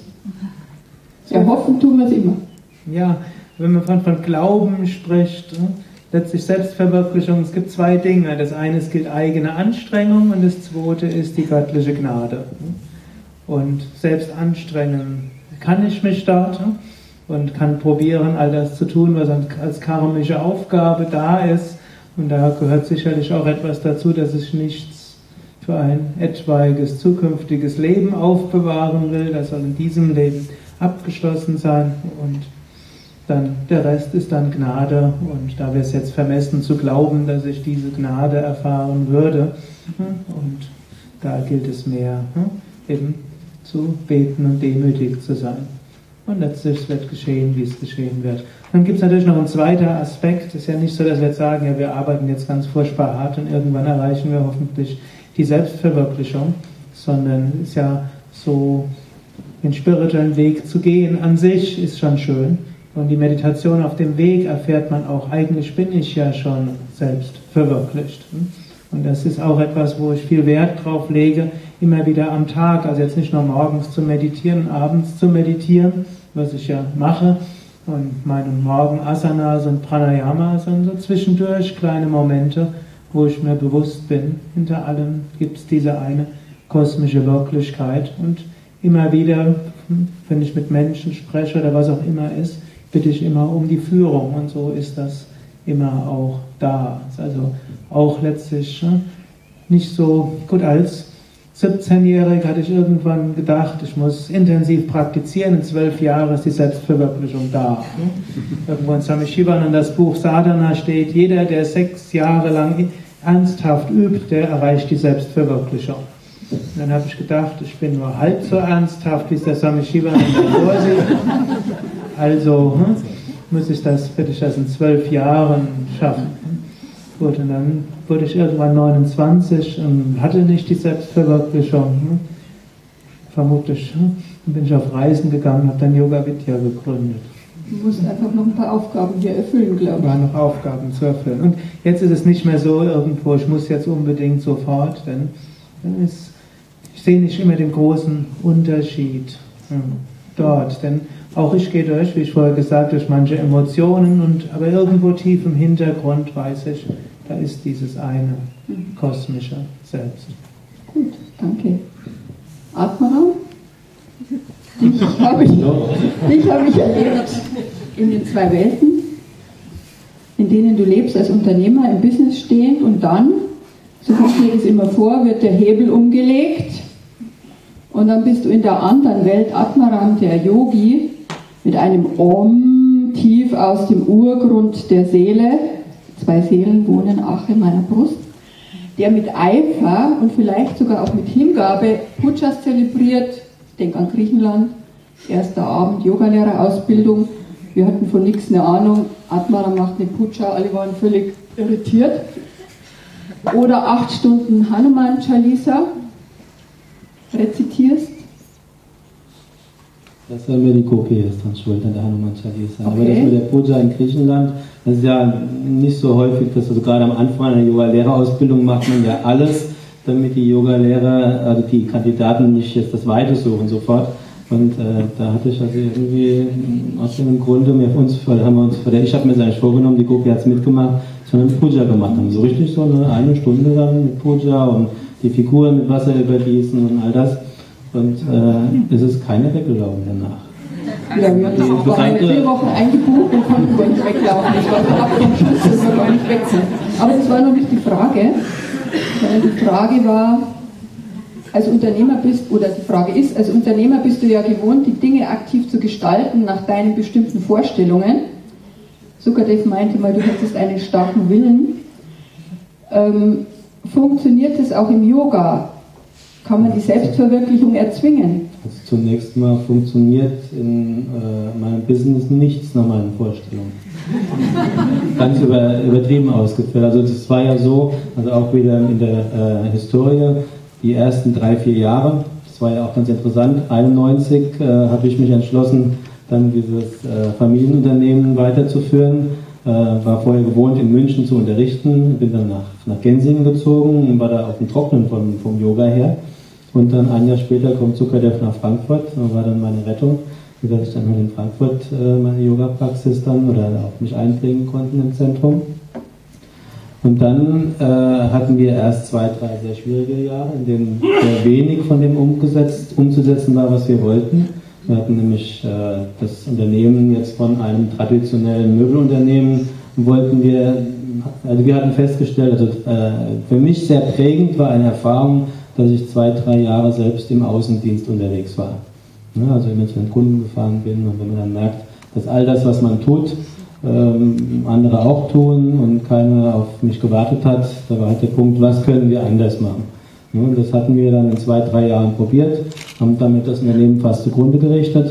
Ja, hoffen tun wir es immer. Ja, wenn man von Glauben spricht, letztlich Selbstverwirklichung, es gibt zwei Dinge. Das eine gilt eigene Anstrengung und das zweite ist die göttliche Gnade. Und selbst anstrengen kann ich mich dort und kann probieren, all das zu tun, was als karmische Aufgabe da ist. Und da gehört sicherlich auch etwas dazu, dass ich nichts für ein etwaiges zukünftiges Leben aufbewahren will. Das soll in diesem Leben abgeschlossen sein und dann der Rest ist dann Gnade. Und da wäre es jetzt vermessen zu glauben, dass ich diese Gnade erfahren würde. Und da gilt es mehr, eben zu beten und demütig zu sein. Und letztlich wird geschehen, wie es geschehen wird. Dann gibt es natürlich noch einen zweiten Aspekt. Es ist ja nicht so, dass wir jetzt sagen, ja, wir arbeiten jetzt ganz furchtbar hart und irgendwann erreichen wir hoffentlich die Selbstverwirklichung, sondern es ist ja so, den spirituellen Weg zu gehen an sich ist schon schön. Und die Meditation auf dem Weg erfährt man auch, eigentlich bin ich ja schon selbst verwirklicht. Und das ist auch etwas, wo ich viel Wert drauf lege, immer wieder am Tag, also jetzt nicht nur morgens zu meditieren, abends zu meditieren, was ich ja mache, und meine Morgen-Asanas und Pranayamas, sondern so zwischendurch kleine Momente, wo ich mir bewusst bin, hinter allem gibt es diese eine kosmische Wirklichkeit. Und immer wieder, wenn ich mit Menschen spreche oder was auch immer ist, bitte ich immer um die Führung, und so ist das immer auch da. Also auch letztlich nicht so gut. Als 17-Jähriger hatte ich irgendwann gedacht, ich muss intensiv praktizieren, in 12 Jahren ist die Selbstverwirklichung da. Irgendwo in Swami Shivananda das Buch Sadhana steht, jeder, der 6 Jahre lang ernsthaft übt, der erreicht die Selbstverwirklichung. Und dann habe ich gedacht, ich bin nur halb so ernsthaft, wie es der Swami Shivananda vorsieht. Also werde ich das in 12 Jahren schaffen. Gut, und dann wurde ich irgendwann 29 und hatte nicht die Selbstverwirklichung. Vermutlich. Dann bin ich auf Reisen gegangen, habe dann Yoga Vidya gegründet. Du musst einfach noch ein paar Aufgaben hier erfüllen, glaube ich. Waren noch Aufgaben zu erfüllen. Und jetzt ist es nicht mehr so irgendwo, ich muss jetzt unbedingt sofort, denn ich sehe nicht immer den großen Unterschied dort, denn auch ich gehe durch, wie ich vorher gesagt habe, durch manche Emotionen, aber irgendwo tief im Hintergrund weiß ich, da ist dieses eine kosmische Selbst. Gut, danke. Atmaraum? Dich habe ich erlebt in den 2 Welten, in denen du lebst als Unternehmer im Business stehend, und dann, so kommt mir das immer vor, wird der Hebel umgelegt und dann bist du in der anderen Welt, Atmaram, der Yogi, mit einem Om tief aus dem Urgrund der Seele, 2 Seelen wohnen ach in meiner Brust, der mit Eifer und vielleicht sogar auch mit Hingabe Pujas zelebriert. Ich denke an Griechenland, erster Abend Yogalehrerausbildung, wir hatten von nichts eine Ahnung, Atmaram macht eine Puja, alle waren völlig irritiert. Oder 8 Stunden Hanuman Chalisa rezitierst. Das war mir die Gopi ist dran schuld an der Hanuman Chalisa. Okay. Aber das mit der Puja in Griechenland, das ist ja nicht so häufig, dass also gerade am Anfang einer Yoga-Lehrerausbildung macht man ja alles, damit die Yoga-Lehrer, also die Kandidaten nicht jetzt das Weite suchen sofort. Und da hatte ich also irgendwie aus dem Grunde, ich habe mir das eigentlich vorgenommen, die Gopi hat es mitgemacht, dass wir eine Puja gemacht haben. So richtig so eine Stunde dann mit Puja und die Figuren mit Wasser übergießen und all das. Und es ist keine weggelaufen danach. Ja, wir haben vor 4 Wochen eingebucht und konnten gar nicht weglaufen. Das war so ab vom Schuss, dass wir gar nicht weg sind. Aber das war noch nicht die Frage, sondern die Frage war, als Unternehmer bist, oder die Frage ist, als Unternehmer bist du ja gewohnt, die Dinge aktiv zu gestalten nach deinen bestimmten Vorstellungen. Sukadev meinte mal, du hättest einen starken Willen. Funktioniert es auch im Yoga? Kann man die Selbstverwirklichung erzwingen? Also zunächst mal funktioniert in meinem Business nichts nach meinen Vorstellungen. Ganz übertrieben ausgeführt. Also das war ja so, also auch wieder in der Historie, die ersten 3-4 Jahre, das war ja auch ganz interessant, 1991 habe ich mich entschlossen, dann dieses Familienunternehmen weiterzuführen. War vorher gewohnt, in München zu unterrichten, bin dann nach Gensingen gezogen und war da auf dem Trocknen vom Yoga her. Und dann ein Jahr später kommt Sukadev nach Frankfurt, und war dann meine Rettung, sodass ich dann in Frankfurt meine Yoga-Praxis dann oder auch mich einbringen konnte im Zentrum. Und dann hatten wir erst 2-3 sehr schwierige Jahre, in denen sehr wenig von dem umzusetzen war, was wir wollten. Wir hatten nämlich das Unternehmen jetzt von einem traditionellen Möbelunternehmen, wir hatten festgestellt, also für mich sehr prägend war eine Erfahrung, dass ich 2-3 Jahre selbst im Außendienst unterwegs war. Ja, also wenn ich zu den Kunden gefahren bin und wenn man dann merkt, dass all das, was man tut, andere auch tun und keiner auf mich gewartet hat, da war halt der Punkt, was können wir anders machen? Ja, das hatten wir dann in 2-3 Jahren probiert, haben damit das Unternehmen fast zugrunde gerichtet.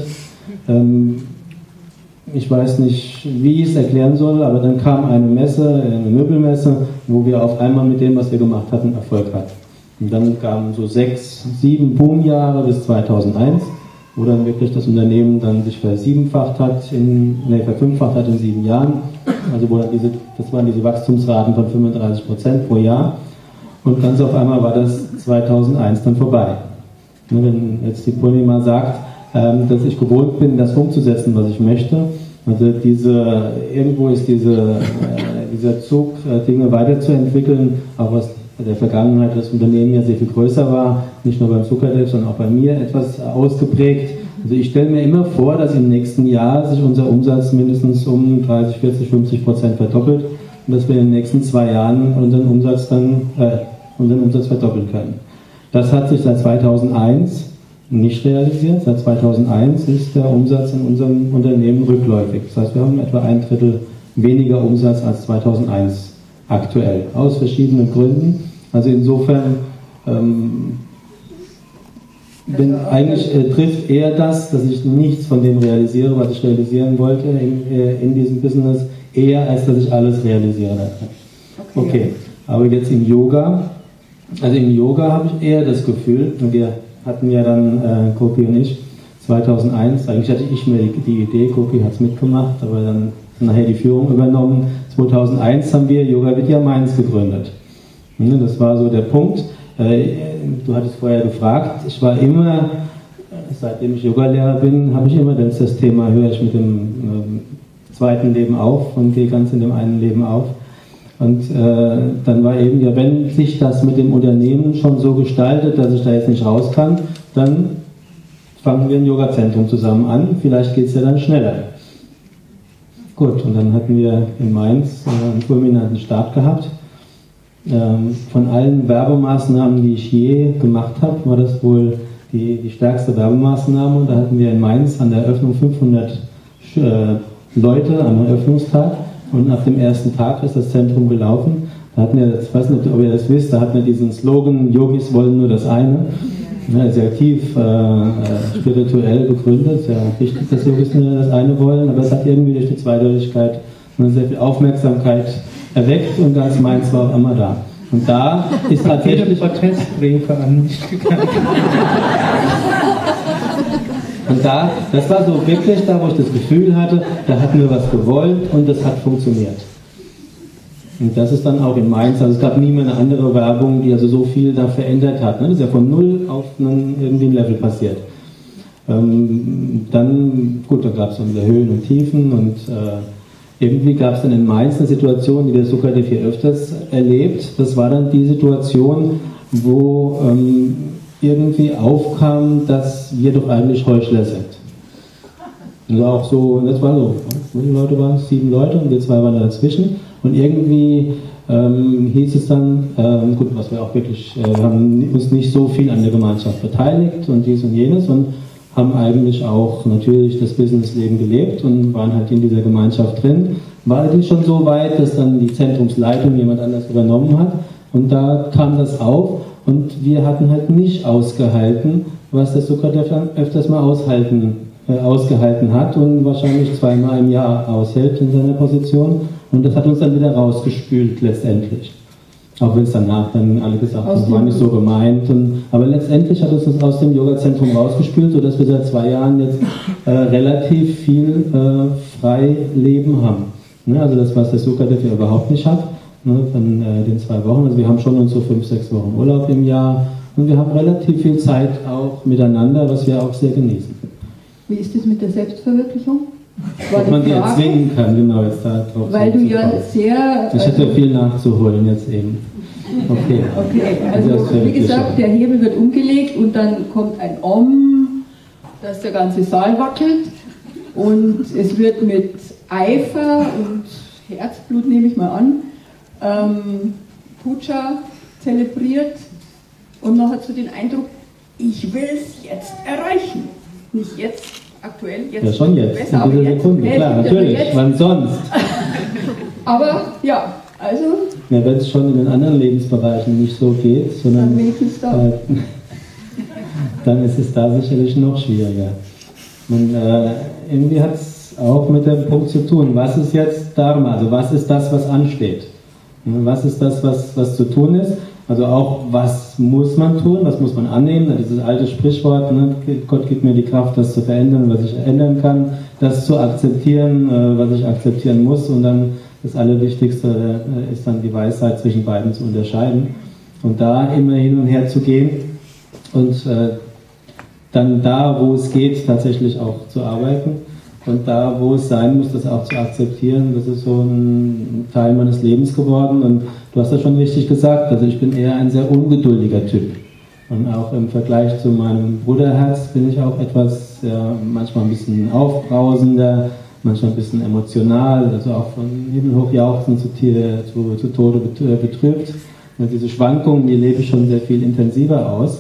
Ich weiß nicht, wie ich es erklären soll, aber dann kam eine Messe, eine Möbelmesse, wo wir auf einmal mit dem, was wir gemacht hatten, Erfolg hatten. Und dann kamen so 6-7 Boomjahre bis 2001, wo dann wirklich das Unternehmen dann sich verfünffacht hat in 7 Jahren. Also wo dann das waren diese Wachstumsraten von 35% pro Jahr. Und ganz auf einmal war das 2001 dann vorbei. Wenn jetzt die Purnima sagt, dass ich gewohnt bin, das umzusetzen, was ich möchte, also irgendwo ist dieser Zug, Dinge weiterzuentwickeln, auch was der Vergangenheit das Unternehmen ja sehr viel größer war, nicht nur beim Sukadev, sondern auch bei mir etwas ausgeprägt. Also ich stelle mir immer vor, dass im nächsten Jahr sich unser Umsatz mindestens um 30, 40, 50% verdoppelt und dass wir in den nächsten 2 Jahren unseren Umsatz verdoppeln können. Das hat sich seit 2001 nicht realisiert. Seit 2001 ist der Umsatz in unserem Unternehmen rückläufig. Das heißt, wir haben etwa 1/3 weniger Umsatz als 2001 aktuell, aus verschiedenen Gründen. Also insofern eigentlich trifft eher das, dass ich nichts von dem realisiere, was ich realisieren wollte in diesem Business, eher als dass ich alles realisiere. Okay, aber jetzt im Yoga, also im Yoga habe ich eher das Gefühl, und wir hatten ja dann, Gopi und ich, 2001, eigentlich hatte ich mir die Idee, Gopi hat es mitgemacht, aber dann nachher die Führung übernommen. 2001 haben wir Yoga Vidya Mainz gegründet. Das war so der Punkt. Du hattest vorher gefragt, ich war immer, seitdem ich Yogalehrer bin, habe ich immer das Thema, höre ich mit dem zweiten Leben auf und gehe ganz in dem einen Leben auf. Und dann war eben, ja, wenn sich das mit dem Unternehmen schon so gestaltet, dass ich da jetzt nicht raus kann, dann fangen wir ein Yoga-Zentrum zusammen an, vielleicht geht es ja dann schneller. Gut, und dann hatten wir in Mainz einen fulminanten Start gehabt. Von allen Werbemaßnahmen, die ich je gemacht habe, war das wohl die stärkste Werbemaßnahme. Und da hatten wir in Mainz an der Eröffnung 500 Leute am Eröffnungstag. Und nach dem ersten Tag ist das Zentrum gelaufen. Da hatten wir, ich weiß nicht, ob ihr das wisst, da hatten wir diesen Slogan, Yogis wollen nur das eine. Ja, sehr tief spirituell begründet, sehr wichtig, dass Yogis nur das eine wollen, aber es hat irgendwie durch die Zweideutigkeit sehr viel Aufmerksamkeit erweckt und ganz Mainz war auch immer da. Und da ist tatsächlich Protestbriefe an mich gegangen. Und das war so wirklich da, wo ich das Gefühl hatte, da hatten wir was gewollt und das hat funktioniert. Und das ist dann auch in Mainz, also es gab nie mehr eine andere Werbung, die also so viel da verändert hat. Das ist ja von null auf irgendwie ein Level passiert. Dann gab es wieder Höhen und Tiefen und irgendwie gab es dann in Mainz eine Situation, die der Sukadev hier öfters erlebt. Das war dann die Situation, wo irgendwie aufkam, dass wir doch eigentlich Heuchler sind. Also auch so, das war so, wie viele Leute waren es? 7 Leute und wir 2 waren dazwischen. Und irgendwie hieß es dann, gut, was wir auch wirklich, wir haben uns nicht so viel an der Gemeinschaft beteiligt und dies und jenes und haben eigentlich auch natürlich das Businessleben gelebt und waren halt in dieser Gemeinschaft drin. War die schon so weit, dass dann die Zentrumsleitung jemand anders übernommen hat und da kam das auf und wir hatten halt nicht ausgehalten, was der Sukadev dann öfters mal ausgehalten hat und wahrscheinlich 2-mal im Jahr aushält in seiner Position und das hat uns dann wieder rausgespült letztendlich. Auch wenn es danach dann alle gesagt haben, das war nicht so gemeint. Aber letztendlich hat uns das aus dem Yoga-Zentrum rausgespült, sodass wir seit 2 Jahren jetzt relativ viel frei Leben haben. Ne? Also das, was der Sukadev ja überhaupt nicht hat, ne? Von den 2 Wochen. Also wir haben schon unsere 5-6 Wochen Urlaub im Jahr und wir haben relativ viel Zeit auch miteinander, was wir auch sehr genießen. Wie ist das mit der Selbstverwirklichung? Ob man die erzwingen kann, genau, jetzt da drauf. Weil du ja sehr... Ich hatte viel nachzuholen jetzt eben. Okay, also wie gesagt, der Hebel wird umgelegt und dann kommt ein Om, dass der ganze Saal wackelt und es wird mit Eifer und Herzblut, nehme ich mal an, Puja zelebriert und man hat so den Eindruck, ich will es jetzt erreichen. Nicht jetzt, aktuell, jetzt. Ja, schon jetzt, besser, in dieser Sekunde, klar, natürlich, wann sonst? Aber ja, also... Ja, wenn es schon in den anderen Lebensbereichen nicht so geht, sondern dann wenigstens da. Dann ist es da sicherlich noch schwieriger. Und irgendwie hat es auch mit dem Punkt zu tun, was ist jetzt Dharma, also was ist das, was ansteht? Was ist das, was zu tun ist? Also auch, was muss man tun, was muss man annehmen? Dieses alte Sprichwort, ne? Gott gibt mir die Kraft, das zu verändern, was ich ändern kann, das zu akzeptieren, was ich akzeptieren muss. Und dann das Allerwichtigste ist dann die Weisheit zwischen beiden zu unterscheiden. Und da immer hin und her zu gehen und dann da, wo es geht, tatsächlich auch zu arbeiten. Und da, wo es sein muss, das auch zu akzeptieren, das ist so ein Teil meines Lebens geworden. Und du hast das schon richtig gesagt, also ich bin eher ein sehr ungeduldiger Typ. Und auch im Vergleich zu meinem Bruderherz bin ich auch etwas, ja, manchmal ein bisschen aufbrausender, manchmal ein bisschen emotional, also auch von Himmel hoch jauchzend zu Tode betrübt. Und diese Schwankungen, die lebe ich schon sehr viel intensiver aus.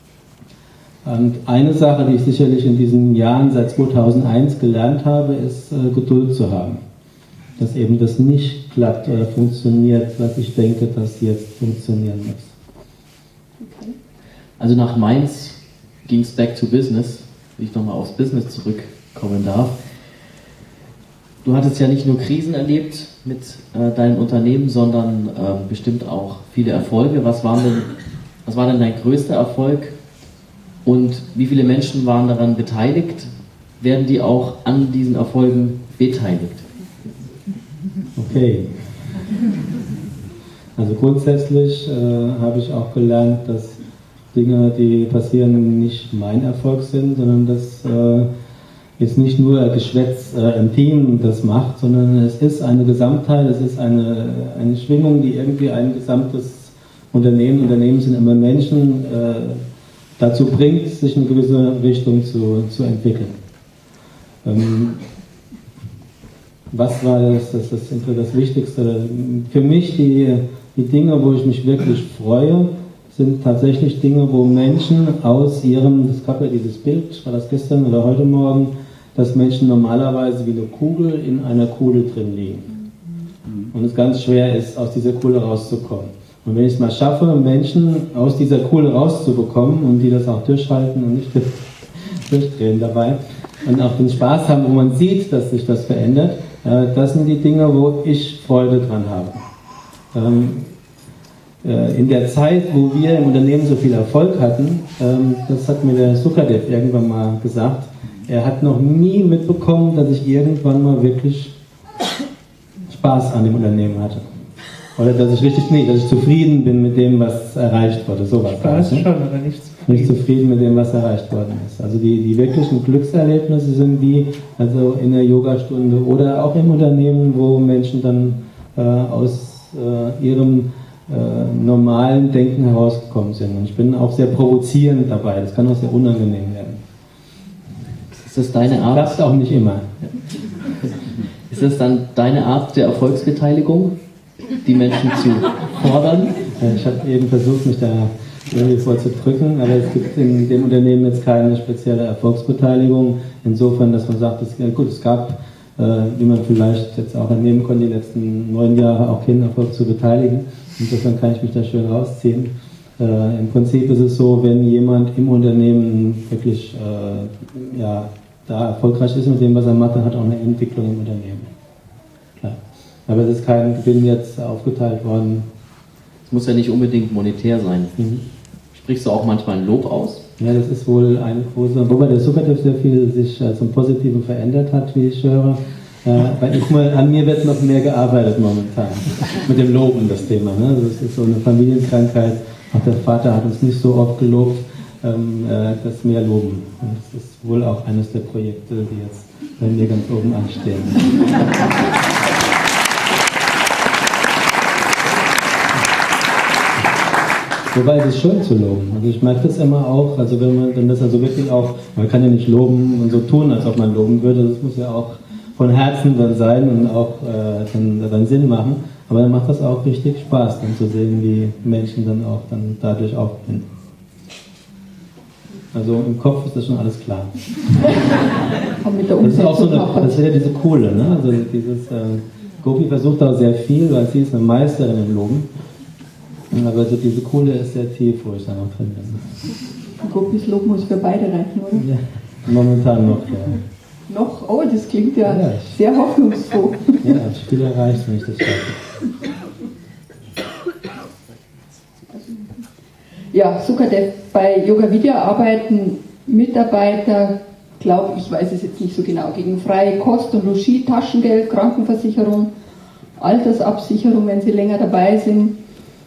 Und eine Sache, die ich sicherlich in diesen Jahren seit 2001 gelernt habe, ist Geduld zu haben. Dass eben das nicht klappt oder funktioniert, was ich denke, dass jetzt funktionieren muss. Okay. Also nach Mainz ging es back to business, wie ich nochmal aufs Business zurückkommen darf. Du hattest ja nicht nur Krisen erlebt mit deinem Unternehmen, sondern bestimmt auch viele Erfolge. Was war denn dein größter Erfolg? Und wie viele Menschen waren daran beteiligt? Werden die auch an diesen Erfolgen beteiligt? Okay. Also grundsätzlich habe ich auch gelernt, dass Dinge, die passieren, nicht mein Erfolg sind, sondern dass jetzt nicht nur Geschwätz im Team das macht, sondern es ist eine Gesamtheit, es ist eine Schwingung, die irgendwie ein gesamtes Unternehmen sind immer Menschen, dazu bringt, sich in eine gewisse Richtung zu entwickeln. Was war das Wichtigste? Für mich die Dinge, wo ich mich wirklich freue, sind tatsächlich Dinge, wo Menschen aus ihrem, das gab ja dieses Bild, war das gestern oder heute Morgen, dass Menschen normalerweise wie eine Kugel in einer Kugel drin liegen. Und es ganz schwer ist, aus dieser Kugel rauszukommen. Und wenn ich es mal schaffe, Menschen aus dieser Kugel rauszubekommen und die das auch durchhalten und nicht durchdrehen dabei und auch den Spaß haben, wo man sieht, dass sich das verändert, das sind die Dinge, wo ich Freude dran habe. In der Zeit, wo wir im Unternehmen so viel Erfolg hatten, das hat mir der Sukadev irgendwann mal gesagt, er hat noch nie mitbekommen, dass ich irgendwann mal wirklich Spaß an dem Unternehmen hatte. Oder dass ich zufrieden bin mit dem, was erreicht wurde. So Spaß schon, aber nicht zufrieden mit dem, was erreicht worden ist. Also die wirklichen Glückserlebnisse sind die, also in der Yogastunde oder auch im Unternehmen, wo Menschen dann aus ihrem normalen Denken herausgekommen sind. Und ich bin auch sehr provozierend dabei. Das kann auch sehr unangenehm werden. Ist das deine Art? Klappt auch nicht immer. Ist das dann deine Art der Erfolgsbeteiligung, die Menschen zu fordern? Ich habe eben versucht, mich da irgendwie vorzudrücken, aber es gibt in dem Unternehmen jetzt keine spezielle Erfolgsbeteiligung. Insofern, dass man sagt, es gab, wie man vielleicht jetzt auch entnehmen konnte, die letzten 9 Jahre auch keinen Erfolg zu beteiligen. Insofern kann ich mich da schön rausziehen. Im Prinzip ist es so, wenn jemand im Unternehmen wirklich da erfolgreich ist mit dem, was er macht, dann hat er auch eine Entwicklung im Unternehmen. Klar. Aber es ist kein Gewinn jetzt aufgeteilt worden. Es muss ja nicht unbedingt monetär sein. Mhm. Sprichst du auch manchmal ein Lob aus? Ja, das ist wohl eine große, wobei der Superdev sehr viel sich zum Positiven verändert hat, wie ich höre. Weil an mir wird noch mehr gearbeitet momentan. Mit dem Loben, das Thema. Ne? Das ist so eine Familienkrankheit. Auch der Vater hat uns nicht so oft gelobt, das mehr loben. Und das ist wohl auch eines der Projekte, die jetzt bei mir ganz oben anstehen. Wobei es ist schön zu loben. Also ich merke das immer auch, also wenn das also wirklich auch, man kann ja nicht loben und so tun, als ob man loben würde, das muss ja auch von Herzen dann sein und auch dann Sinn machen. Aber dann macht das auch richtig Spaß, dann zu sehen, wie Menschen dann auch dann dadurch aufblühen. Also im Kopf ist das schon alles klar. Das ist auch so das ist ja diese Kohle, ne? Also Gopi versucht auch sehr viel, weil sie ist eine Meisterin im Loben. Aber so diese Kohle ist sehr tief, wo ich da noch drin bin. Gopis Lob muss für beide reichen, oder? Ja, momentan noch, ja. Noch? Oh, das klingt ja sehr hoffnungsfroh. Ja, als Spieler reicht, wenn ich das schaffe. Ja, Sukadev, bei Yoga Vidya arbeiten Mitarbeiter, glaube ich, weiß es jetzt nicht so genau, gegen freie Kost und Logis, Taschengeld, Krankenversicherung, Altersabsicherung, wenn sie länger dabei sind.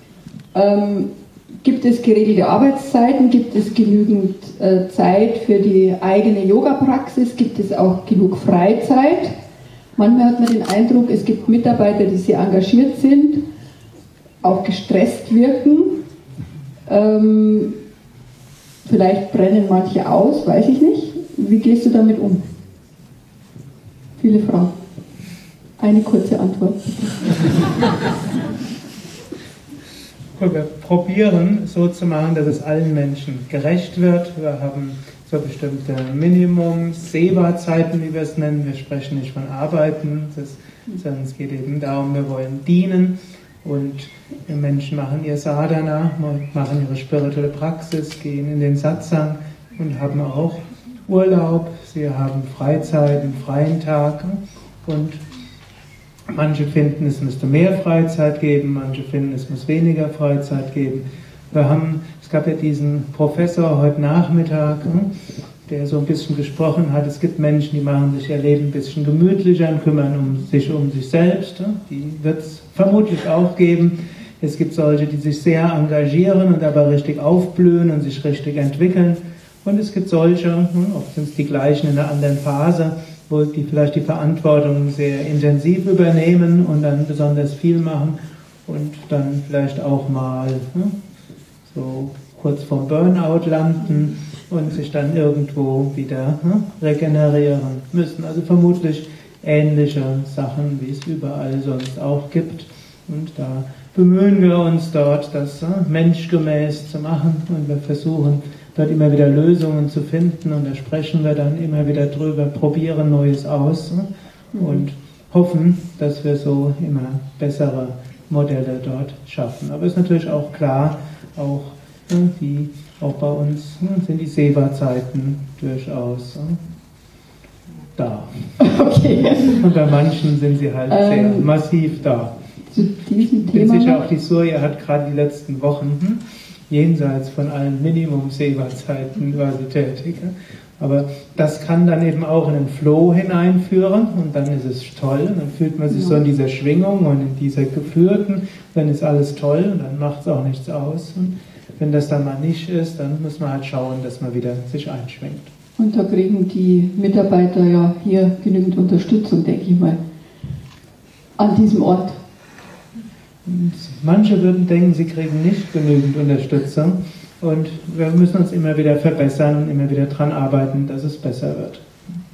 Gibt es geregelte Arbeitszeiten? Gibt es genügend Zeit für die eigene Yoga-Praxis? Gibt es auch genug Freizeit? Manchmal hat man den Eindruck, es gibt Mitarbeiter, die sehr engagiert sind, auch gestresst wirken. Vielleicht brennen manche aus, weiß ich nicht. Wie gehst du damit um? Viele Fragen. Eine kurze Antwort. Wir probieren so zu machen, dass es allen Menschen gerecht wird. Wir haben so bestimmte Minimum-Seva-Zeiten, wie wir es nennen. Wir sprechen nicht von Arbeiten, sondern es geht eben darum, wir wollen dienen. Und die Menschen machen ihr Sadhana, machen ihre spirituelle Praxis, gehen in den Satsang und haben auch Urlaub. Sie haben Freizeit, einen freien Tag. Und manche finden, es müsste mehr Freizeit geben, manche finden, es muss weniger Freizeit geben. Es gab ja diesen Professor heute Nachmittag, der so ein bisschen gesprochen hat, es gibt Menschen, die machen sich ihr Leben ein bisschen gemütlicher und kümmern sich um sich selbst. Die wird es vermutlich auch geben. Es gibt solche, die sich sehr engagieren und aber richtig aufblühen und sich richtig entwickeln. Und es gibt solche, oft sind es die gleichen in einer anderen Phase, wo die vielleicht die Verantwortung sehr intensiv übernehmen und dann besonders viel machen und dann vielleicht auch mal so kurz vorm Burnout landen und sich dann irgendwo wieder regenerieren müssen. Also vermutlich ähnliche Sachen, wie es überall sonst auch gibt. Und da bemühen wir uns dort, das menschgemäß zu machen und wir versuchen dort immer wieder Lösungen zu finden und da sprechen wir dann immer wieder drüber, probieren Neues aus und hoffen, dass wir so immer bessere Modelle dort schaffen. Aber es ist natürlich auch klar, auch bei uns sind die Seva-Zeiten durchaus da. Okay. Und bei manchen sind sie halt sehr massiv da. Zu diesem Ich bin Thema sicher, auch die Surya hat gerade die letzten Wochen jenseits von allen Minimum-Seva-Zeiten war sie tätig. Aber das kann dann eben auch in den Flow hineinführen und dann ist es toll. Und dann fühlt man sich so in dieser Schwingung und in dieser geführten, dann ist alles toll und dann macht es auch nichts aus. Und wenn das dann mal nicht ist, dann muss man halt schauen, dass man wieder sich einschwingt. Und da kriegen die Mitarbeiter ja hier genügend Unterstützung, denke ich mal, an diesem Ort. Und manche würden denken, sie kriegen nicht genügend Unterstützung und wir müssen uns immer wieder verbessern und immer wieder daran arbeiten, dass es besser wird.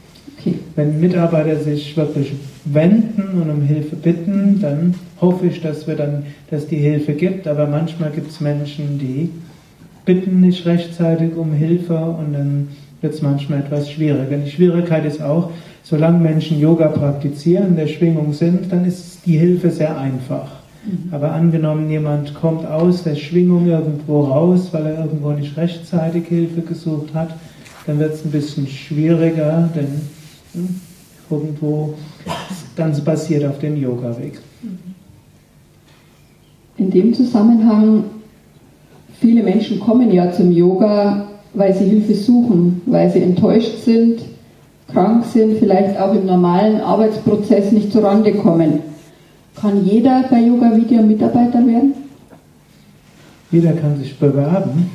Okay. Wenn Mitarbeiter sich wirklich wenden und um Hilfe bitten, dann hoffe ich, dass die Hilfe gibt. Aber manchmal gibt es Menschen, die bitten nicht rechtzeitig um Hilfe und dann wird es manchmal etwas schwieriger. Die Schwierigkeit ist auch, solange Menschen Yoga praktizieren, in der Schwingung sind, dann ist die Hilfe sehr einfach. Aber angenommen, jemand kommt aus der Schwingung irgendwo raus, weil er irgendwo nicht rechtzeitig Hilfe gesucht hat, dann wird es ein bisschen schwieriger, denn irgendwo das Ganze basiert auf dem Yoga-Weg. In dem Zusammenhang, viele Menschen kommen ja zum Yoga, weil sie Hilfe suchen, weil sie enttäuscht sind, krank sind, vielleicht auch im normalen Arbeitsprozess nicht zurande kommen. Kann jeder bei Yoga Vidya Mitarbeiter werden? Jeder kann sich bewerben,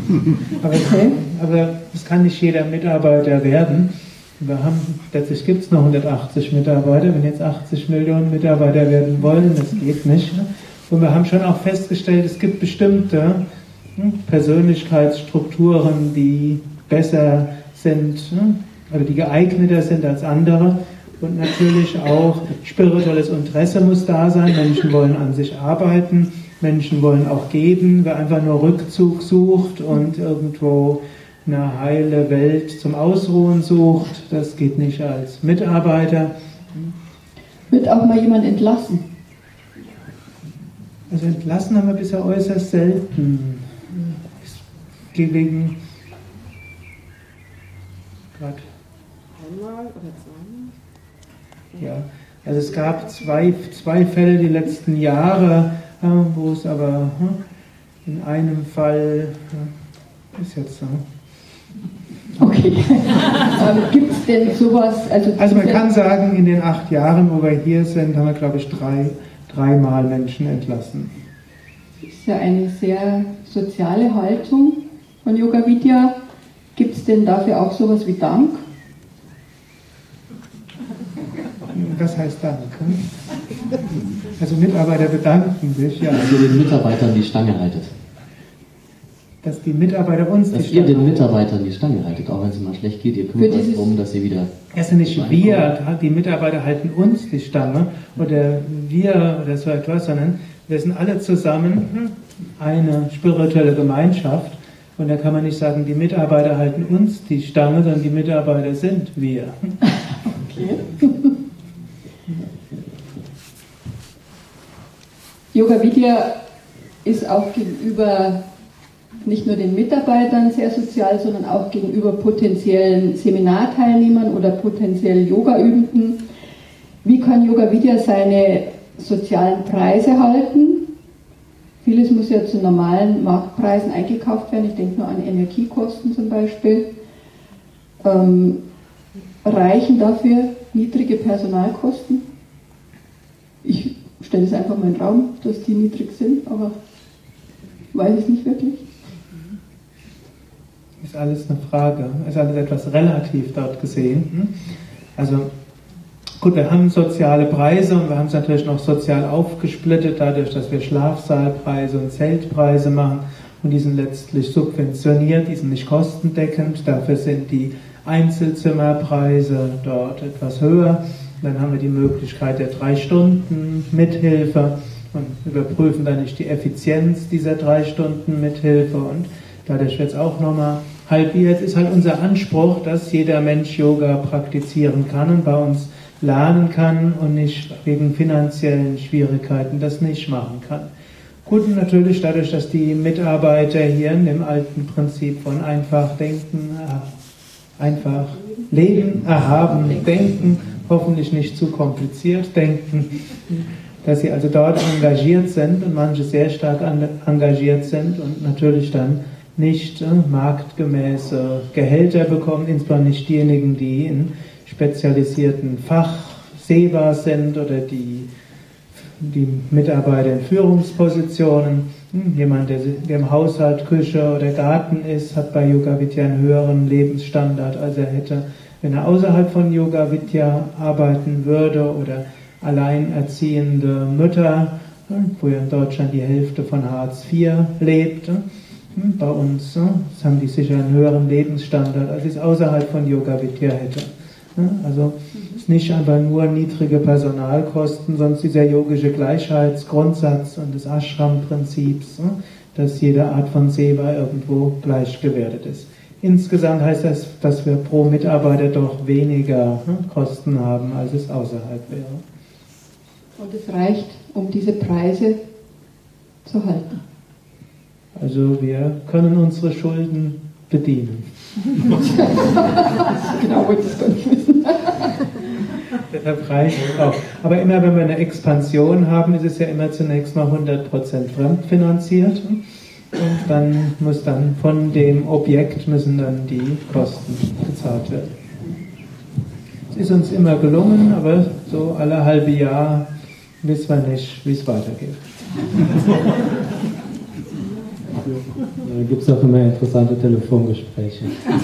aber es kann nicht jeder Mitarbeiter werden. Letztlich gibt es noch 180 Mitarbeiter, wenn jetzt 80 Millionen Mitarbeiter werden wollen, das geht nicht. Und wir haben schon auch festgestellt, es gibt bestimmte Persönlichkeitsstrukturen, die besser sind oder die geeigneter sind als andere. Und natürlich auch spirituelles Interesse muss da sein. Menschen wollen an sich arbeiten, Menschen wollen auch geben. Wer einfach nur Rückzug sucht und irgendwo eine heile Welt zum Ausruhen sucht, das geht nicht als Mitarbeiter. Wird auch mal jemand entlassen? Also entlassen haben wir bisher äußerst selten. Wegen einmal oder zweimal? Ja, also es gab zwei Fälle die letzten Jahre, wo es aber in einem Fall ist jetzt so. Okay. Gibt es denn sowas? Also man kann sagen, in den 8 Jahren, wo wir hier sind, haben wir, glaube ich, dreimal Menschen entlassen. Das ist ja eine sehr soziale Haltung von Yoga Vidya. Gibt es denn dafür auch sowas wie Dank? Was heißt Dank? Also Mitarbeiter bedanken sich, ja. Dass ihr den Mitarbeitern die Stange haltet. Dass die Mitarbeiter uns die Stange halten. Dass ihr den Mitarbeitern die Stange haltet, auch wenn es mal schlecht geht, ihr kümmert euch darum, dass sie wieder... Also nicht wir, die Mitarbeiter halten uns die Stange oder wir oder so etwas, sondern wir sind alle zusammen eine spirituelle Gemeinschaft und da kann man nicht sagen, die Mitarbeiter halten uns die Stange, sondern die Mitarbeiter sind wir. Okay. Yoga Vidya ist auch gegenüber nicht nur den Mitarbeitern sehr sozial, sondern auch gegenüber potenziellen Seminarteilnehmern oder potenziell Yoga-Übenden. Wie kann Yoga Vidya seine sozialen Preise halten? Vieles muss ja zu normalen Marktpreisen eingekauft werden. Ich denke nur an Energiekosten zum Beispiel. Reichen dafür niedrige Personalkosten? Ich stelle es einfach mal in den Raum, dass die niedrig sind, aber ich weiß es nicht wirklich. Ist alles eine Frage, ist alles etwas relativ dort gesehen. Also gut, wir haben soziale Preise und wir haben es natürlich noch sozial aufgesplittet, dadurch, dass wir Schlafsaalpreise und Zeltpreise machen und die sind letztlich subventioniert, die sind nicht kostendeckend, dafür sind die Einzelzimmerpreise dort etwas höher. Dann haben wir die Möglichkeit der 3 Stunden Mithilfe und überprüfen dann nicht die Effizienz dieser 3 Stunden Mithilfe und dadurch wird es auch nochmal halbiert. Ist halt unser Anspruch, dass jeder Mensch Yoga praktizieren kann und bei uns lernen kann und nicht wegen finanziellen Schwierigkeiten das nicht machen kann. Gut, und natürlich dadurch, dass die Mitarbeiter hier in dem alten Prinzip von einfach denken, einfach leben, erhaben, denken, hoffentlich nicht zu kompliziert denken, dass sie also dort engagiert sind und manche sehr stark engagiert sind und natürlich dann nicht marktgemäße Gehälter bekommen, insbesondere nicht diejenigen, die in spezialisierten Fachseva sind oder die Mitarbeiter in Führungspositionen. Jemand, der im Haushalt, Küche oder Garten ist, hat bei Yoga Vidya einen höheren Lebensstandard, als er hätte, wenn er außerhalb von Yoga Vidya arbeiten würde, oder alleinerziehende Mütter, wo ja in Deutschland die Hälfte von Hartz IV lebt. Bei uns haben die sicher einen höheren Lebensstandard, als es außerhalb von Yoga Vidya hätte. Also es ist nicht einfach nur niedrige Personalkosten, sondern dieser yogische Gleichheitsgrundsatz und des Ashram-Prinzips, dass jede Art von Seva irgendwo gleich gewertet ist. Insgesamt heißt das, dass wir pro Mitarbeiter doch weniger Kosten haben, als es außerhalb wäre. Und es reicht, um diese Preise zu halten. Also wir können unsere Schulden bedienen. Genau, wollte ich es gar nicht wissen. Deshalb reicht es auch. Aber immer wenn wir eine Expansion haben, ist es ja immer zunächst mal 100% fremdfinanziert. Und dann muss dann von dem Objekt müssen dann die Kosten bezahlt werden. Es ist uns immer gelungen, aber so alle halbe Jahr wissen wir nicht, wie es weitergeht. Da gibt es auch immer interessante Telefongespräche.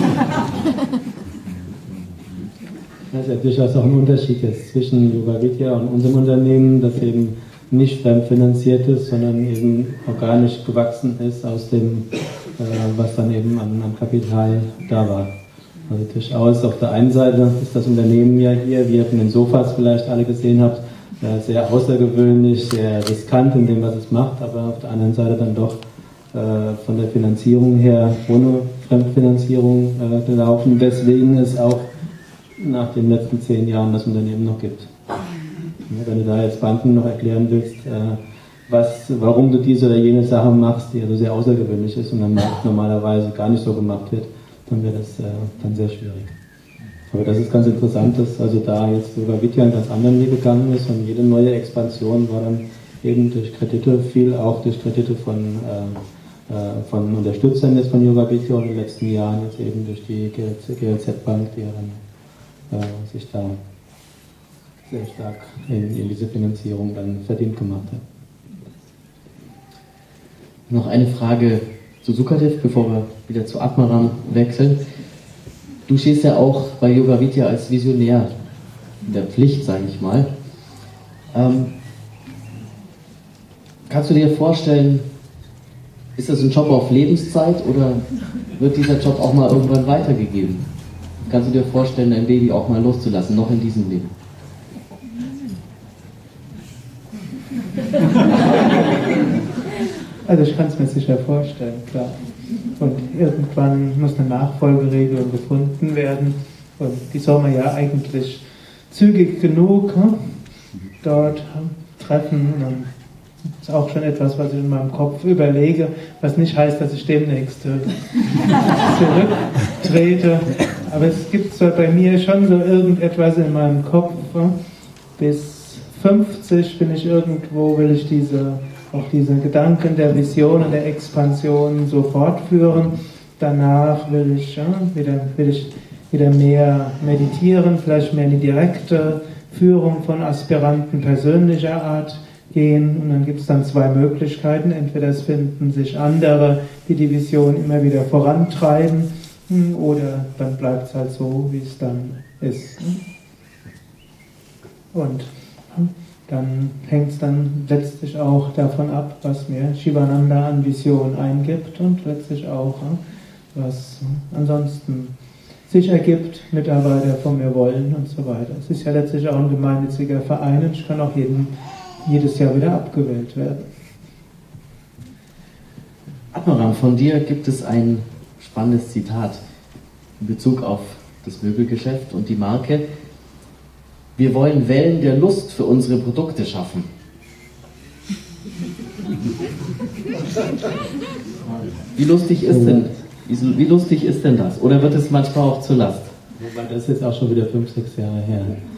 Das ist ja durchaus auch ein Unterschied jetzt zwischen Yoga Vidya und unserem Unternehmen, das eben nicht fremdfinanziert ist, sondern eben organisch gewachsen ist aus dem, was dann eben an Kapital da war. Also durchaus auf der einen Seite ist das Unternehmen ja hier, wie ihr von den Sofas vielleicht alle gesehen habt, sehr außergewöhnlich, sehr riskant in dem, was es macht, aber auf der anderen Seite dann doch von der Finanzierung her ohne Fremdfinanzierung gelaufen, weswegen es auch nach den letzten 10 Jahren das Unternehmen noch gibt. Wenn du da jetzt Banken noch erklären willst, warum du diese oder jene Sache machst, die also sehr außergewöhnlich ist und am Markt normalerweise gar nicht so gemacht wird, dann wäre das dann sehr schwierig. Aber das ist ganz interessant, dass also da jetzt Yoga Vidya einen ganz anderen Weg gegangen ist und jede neue Expansion war dann eben durch Kredite, viel auch durch Kredite von Unterstützern jetzt von Yoga Vidya und in den letzten Jahren jetzt eben durch die GLZ-Bank, die ja dann sich da sehr stark in diese Finanzierung dann verdient gemacht hat. Noch eine Frage zu Sukadev, bevor wir wieder zu Atmaram wechseln. Du stehst ja auch bei Yoga Vidya als Visionär in der Pflicht, sage ich mal. Kannst du dir vorstellen, ist das ein Job auf Lebenszeit oder wird dieser Job auch mal irgendwann weitergegeben? Kannst du dir vorstellen, dein Baby auch mal loszulassen, noch in diesem Leben? Also ich kann es mir sicher vorstellen, klar. Und irgendwann muss eine Nachfolgeregelung gefunden werden. Und die soll man ja eigentlich zügig genug dort treffen. Und dann ist auch schon etwas, was ich in meinem Kopf überlege, was nicht heißt, dass ich demnächst zurücktrete. Aber es gibt so bei mir schon so irgendetwas in meinem Kopf. Bis 50 bin ich irgendwo, will ich auch diese Gedanken der Vision und der Expansion so fortführen. Danach will ich wieder mehr meditieren, vielleicht mehr in die direkte Führung von Aspiranten persönlicher Art gehen. Und dann gibt es dann 2 Möglichkeiten. Entweder es finden sich andere, die die Vision immer wieder vorantreiben, oder dann bleibt es halt so, wie es dann ist. Und dann hängt es dann letztlich auch davon ab, was mir Shivananda an Vision eingibt und letztlich auch, was ansonsten sich ergibt, Mitarbeiter von mir wollen und so weiter. Es ist ja letztlich auch ein gemeinnütziger Verein und ich kann auch jedes Jahr wieder abgewählt werden. Atmaram, von dir gibt es ein spannendes Zitat in Bezug auf das Möbelgeschäft und die Marke. Wir wollen Wellen der Lust für unsere Produkte schaffen. Wie lustig ist denn das? Oder wird es manchmal auch zur Last? Wobei das ist jetzt auch schon wieder 5, 6 Jahre her.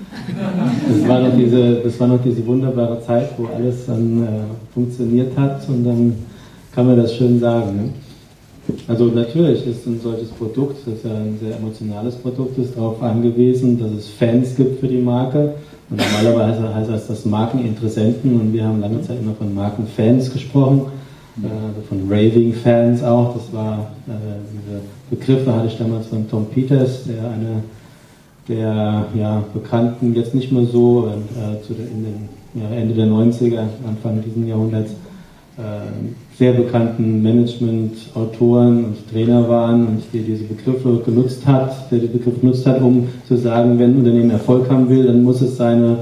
Das war noch diese wunderbare Zeit, wo alles dann funktioniert hat und dann kann man das schön sagen. Ne? Also natürlich ist ein solches Produkt, das ist ja ein sehr emotionales Produkt, ist darauf angewiesen, dass es Fans gibt für die Marke. Und normalerweise heißt das Markeninteressenten und wir haben lange Zeit immer von Markenfans gesprochen, von Raving-Fans auch. Das war, diese Begriffe hatte ich damals von Tom Peters, der eine der bekannten, jetzt nicht mehr so, Ende der 90er, Anfang dieses Jahrhunderts, sehr bekannten Management-Autoren und Trainer waren und der diese Begriffe genutzt hat, um zu sagen, wenn ein Unternehmen Erfolg haben will, dann muss es seine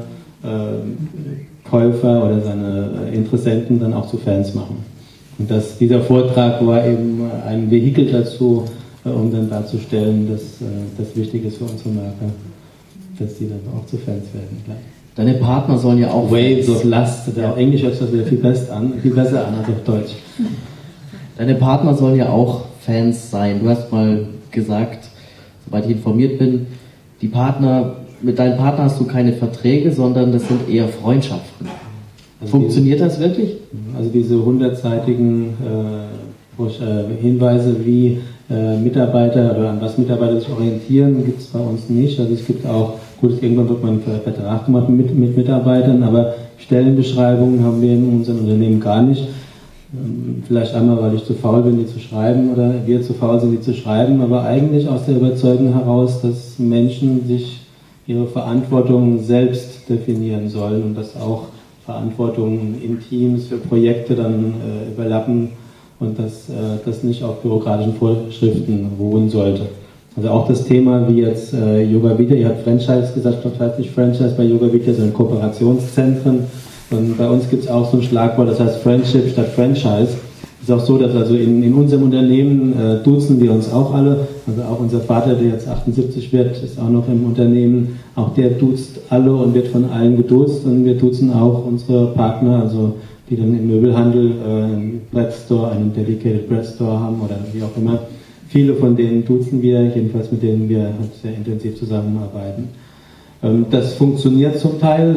Käufer oder seine Interessenten dann auch zu Fans machen. Und dieser Vortrag war eben ein Vehikel dazu, um dann darzustellen, dass das wichtig ist für unsere Marke, dass die dann auch zu Fans werden. Klar. Deine Partner sollen ja auch... Waves of Lust, auf Englisch hört sich das wieder viel besser an als auf Deutsch. Deine Partner sollen ja auch Fans sein. Du hast mal gesagt, soweit ich informiert bin, mit deinen Partnern hast du keine Verträge, sondern das sind eher Freundschaften. Also funktioniert das wirklich? Also diese 100-seitigen Hinweise, wie Mitarbeiter oder an was Mitarbeiter sich orientieren, gibt es bei uns nicht. Also es gibt auch, gut, irgendwann wird man einen Vertrag gemacht mit Mitarbeitern, aber Stellenbeschreibungen haben wir in unserem Unternehmen gar nicht. Vielleicht einmal, weil ich zu faul bin, die zu schreiben, oder wir zu faul sind, die zu schreiben, aber eigentlich aus der Überzeugung heraus, dass Menschen sich ihre Verantwortung selbst definieren sollen und dass auch Verantwortungen in Teams für Projekte dann überlappen und dass das nicht auf bürokratischen Vorschriften ruhen sollte. Also auch das Thema wie jetzt Yoga Vidya, ihr habt Franchise gesagt, das heißt nicht Franchise bei Yoga Vidya, sondern Kooperationszentren. Und bei uns gibt es auch so ein Schlagwort, das heißt Friendship statt Franchise. Es ist auch so, dass also in unserem Unternehmen duzen wir uns auch alle. Also auch unser Vater, der jetzt 78 wird, ist auch noch im Unternehmen. Auch der duzt alle und wird von allen geduzt. Und wir duzen auch unsere Partner, also die dann im Möbelhandel einen Brettstore, einen Dedicated Brettstore haben oder wie auch immer. Viele von denen duzen wir, jedenfalls mit denen wir halt sehr intensiv zusammenarbeiten. Das funktioniert zum Teil.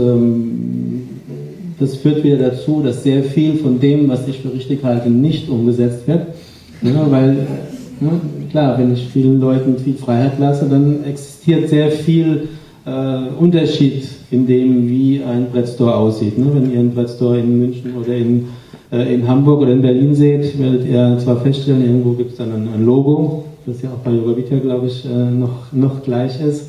Das führt wieder dazu, dass sehr viel von dem, was ich für richtig halte, nicht umgesetzt wird. Ja, weil, klar, wenn ich vielen Leuten viel Freiheit lasse, dann existiert sehr viel Unterschied in dem, wie ein Brettstore aussieht. Ne? Wenn ihr einen Brettstore in München oder in Hamburg oder in Berlin seht, werdet ihr zwar feststellen, irgendwo gibt es dann ein Logo, das ja auch bei Yoga Vidya, glaube ich, noch gleich ist.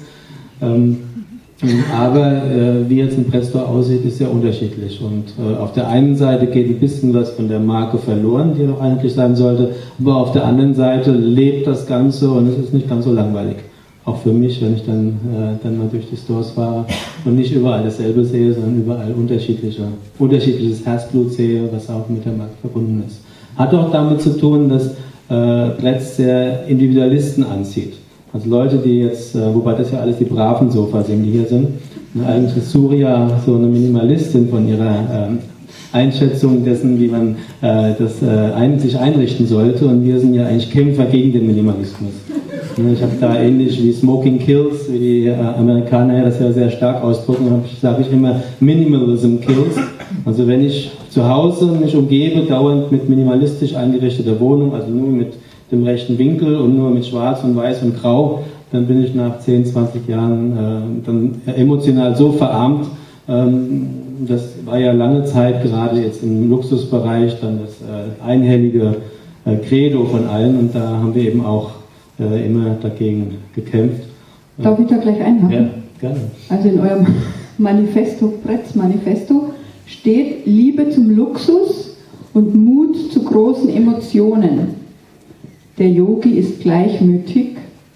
Aber wie jetzt ein Brettstore aussieht, ist sehr unterschiedlich. Und auf der einen Seite geht ein bisschen was von der Marke verloren, die doch eigentlich sein sollte, aber auf der anderen Seite lebt das Ganze und es ist nicht ganz so langweilig. Auch für mich, wenn ich dann mal durch die Stores fahre und nicht überall dasselbe sehe, sondern überall unterschiedliches Herzblut sehe, was auch mit der Marke verbunden ist. Hat auch damit zu tun, dass Bretz sehr Individualisten anzieht. Also Leute, die jetzt, wobei das ja alles die braven Sofas sind, die hier sind. Eigentlich ist Surya so eine Minimalistin von ihrer Einschätzung dessen, wie man sich einrichten sollte. Und wir sind ja eigentlich Kämpfer gegen den Minimalismus. Ich habe da ähnlich wie Smoking Kills, wie die Amerikaner das ja sehr stark ausdrücken, sage ich immer Minimalism Kills. Also wenn ich zu Hause mich umgebe, dauernd mit minimalistisch eingerichteter Wohnung, also nur mit dem rechten Winkel und nur mit Schwarz und Weiß und Grau, dann bin ich nach 10, 20 Jahren dann emotional so verarmt. Das war ja lange Zeit, gerade jetzt im Luxusbereich, dann das einhellige Credo von allen und da haben wir eben auch immer dagegen gekämpft. Darf ich da gleich einhaken? Ja, gerne. Also in eurem Manifesto, Bretz Manifesto, steht Liebe zum Luxus und Mut zu großen Emotionen. Der Yogi ist gleichmütig.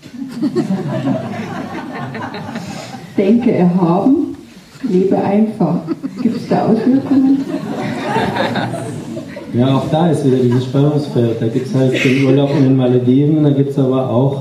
Denke erhaben, lebe einfach. Gibt es da Auswirkungen? Ja, auch da ist wieder dieses Spannungsfeld. Da gibt es halt den Urlaub in den Malediven, da gibt es aber auch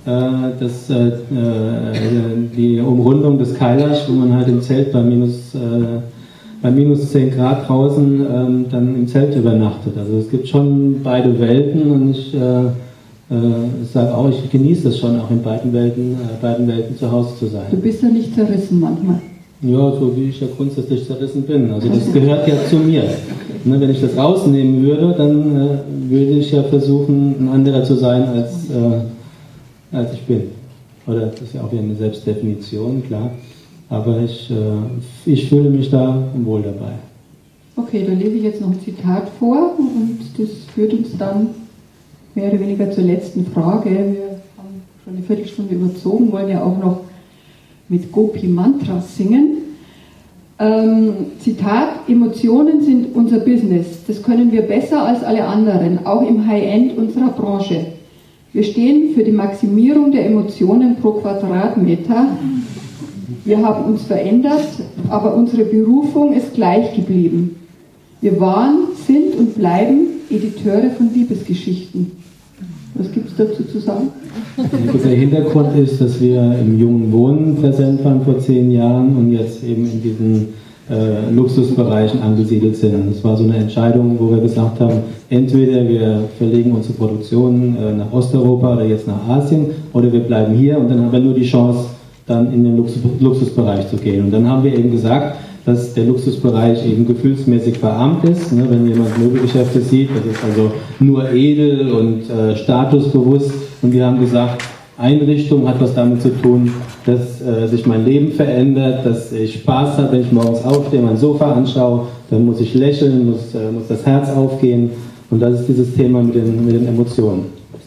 die Umrundung des Kailash, wo man halt im Zelt bei minus 10 Grad draußen dann im Zelt übernachtet. Also es gibt schon beide Welten und ich sage auch, ich genieße es schon auch in beiden Welten zu Hause zu sein. Du bist ja nicht zerrissen manchmal. Ja, so wie ich ja grundsätzlich zerrissen bin. Also das gehört ja zu mir. Ne, wenn ich das rausnehmen würde, dann würde ich ja versuchen, ein anderer zu sein, als ich bin. Oder das ist ja auch wieder eine Selbstdefinition, klar. Aber ich fühle mich da wohl dabei. Okay, da lese ich jetzt noch ein Zitat vor und das führt uns dann mehr oder weniger zur letzten Frage. Wir haben schon eine Viertelstunde überzogen, wollen ja auch noch mit Gopi Mantras singen. Zitat, Emotionen sind unser Business. Das können wir besser als alle anderen, auch im High-End unserer Branche. Wir stehen für die Maximierung der Emotionen pro Quadratmeter. Wir haben uns verändert, aber unsere Berufung ist gleich geblieben. Wir waren, sind und bleiben Editeure von Liebesgeschichten. Was gibt es dazu zu sagen? Der Hintergrund ist, dass wir im jungen Wohnen präsent waren vor 10 Jahren und jetzt eben in diesen Luxusbereichen angesiedelt sind. Das war so eine Entscheidung, wo wir gesagt haben, entweder wir verlegen unsere Produktion nach Osteuropa oder jetzt nach Asien oder wir bleiben hier und dann haben wir nur die Chance, dann in den Luxusbereich zu gehen. Und dann haben wir eben gesagt, dass der Luxusbereich eben gefühlsmäßig verarmt ist. Ne? Wenn jemand Möbelgeschäfte sieht, das ist also nur edel und statusbewusst. Und wir haben gesagt, Einrichtung hat was damit zu tun, dass sich mein Leben verändert, dass ich Spaß habe, wenn ich morgens aufstehe, mein Sofa anschaue, dann muss ich lächeln, muss das Herz aufgehen. Und das ist dieses Thema mit den Emotionen.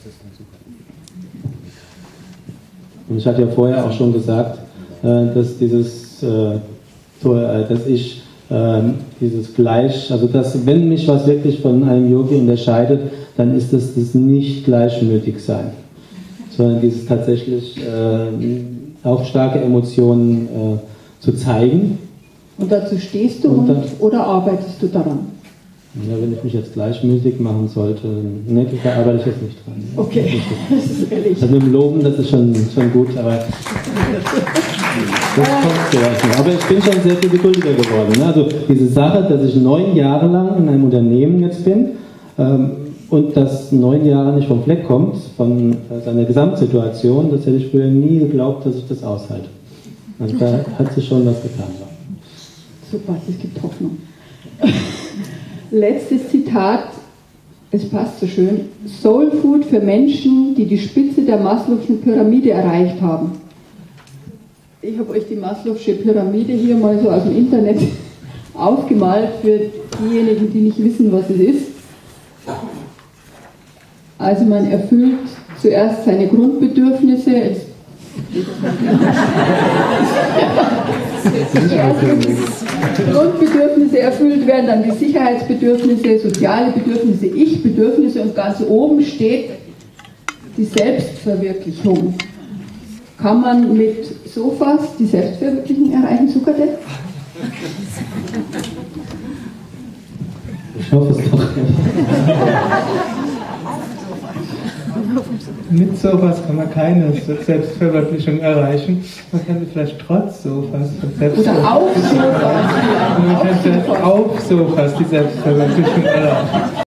Und ich hatte ja vorher auch schon gesagt, dass dieses Gleich, also dass, wenn mich was wirklich von einem Yogi unterscheidet, dann ist das nicht gleichmütig sein, sondern dieses tatsächlich auch starke Emotionen zu zeigen. Und dazu stehst du oder arbeitest du daran? Ja, wenn ich mich jetzt gleichmütig machen sollte, ne, da arbeite ich jetzt nicht dran. Okay, das ist ehrlich. Also mit dem Loben, das ist schon gut, aber das kommt zuerst noch. Aber ich bin schon sehr viel geduldiger geworden. Ne? Also diese Sache, dass ich 9 Jahre lang in einem Unternehmen jetzt bin und dass 9 Jahre nicht vom Fleck kommt, von seiner Gesamtsituation, das hätte ich früher nie geglaubt, dass ich das aushalte. Also da hat sich schon was getan. Super, es gibt Hoffnung. Letztes Zitat, es passt so schön. Soul Food für Menschen, die die Spitze der Maslow'schen Pyramide erreicht haben. Ich habe euch die Maslow'sche Pyramide hier mal so aus dem Internet aufgemalt für diejenigen, die nicht wissen, was es ist. Also man erfüllt zuerst seine Grundbedürfnisse. Grundbedürfnisse erfüllt werden, dann die Sicherheitsbedürfnisse, soziale Bedürfnisse, Ich-Bedürfnisse und ganz oben steht die Selbstverwirklichung. Kann man mit Sofas die Selbstverwirklichung erreichen, Zuckerte? Ich hoffe es doch. Mit Sofas kann man keine Selbstverwirklichung erreichen. Man kann vielleicht trotz Sofas oder auf Sofas. Man kann vielleicht auf Sofas die Selbstverwirklichung erreichen.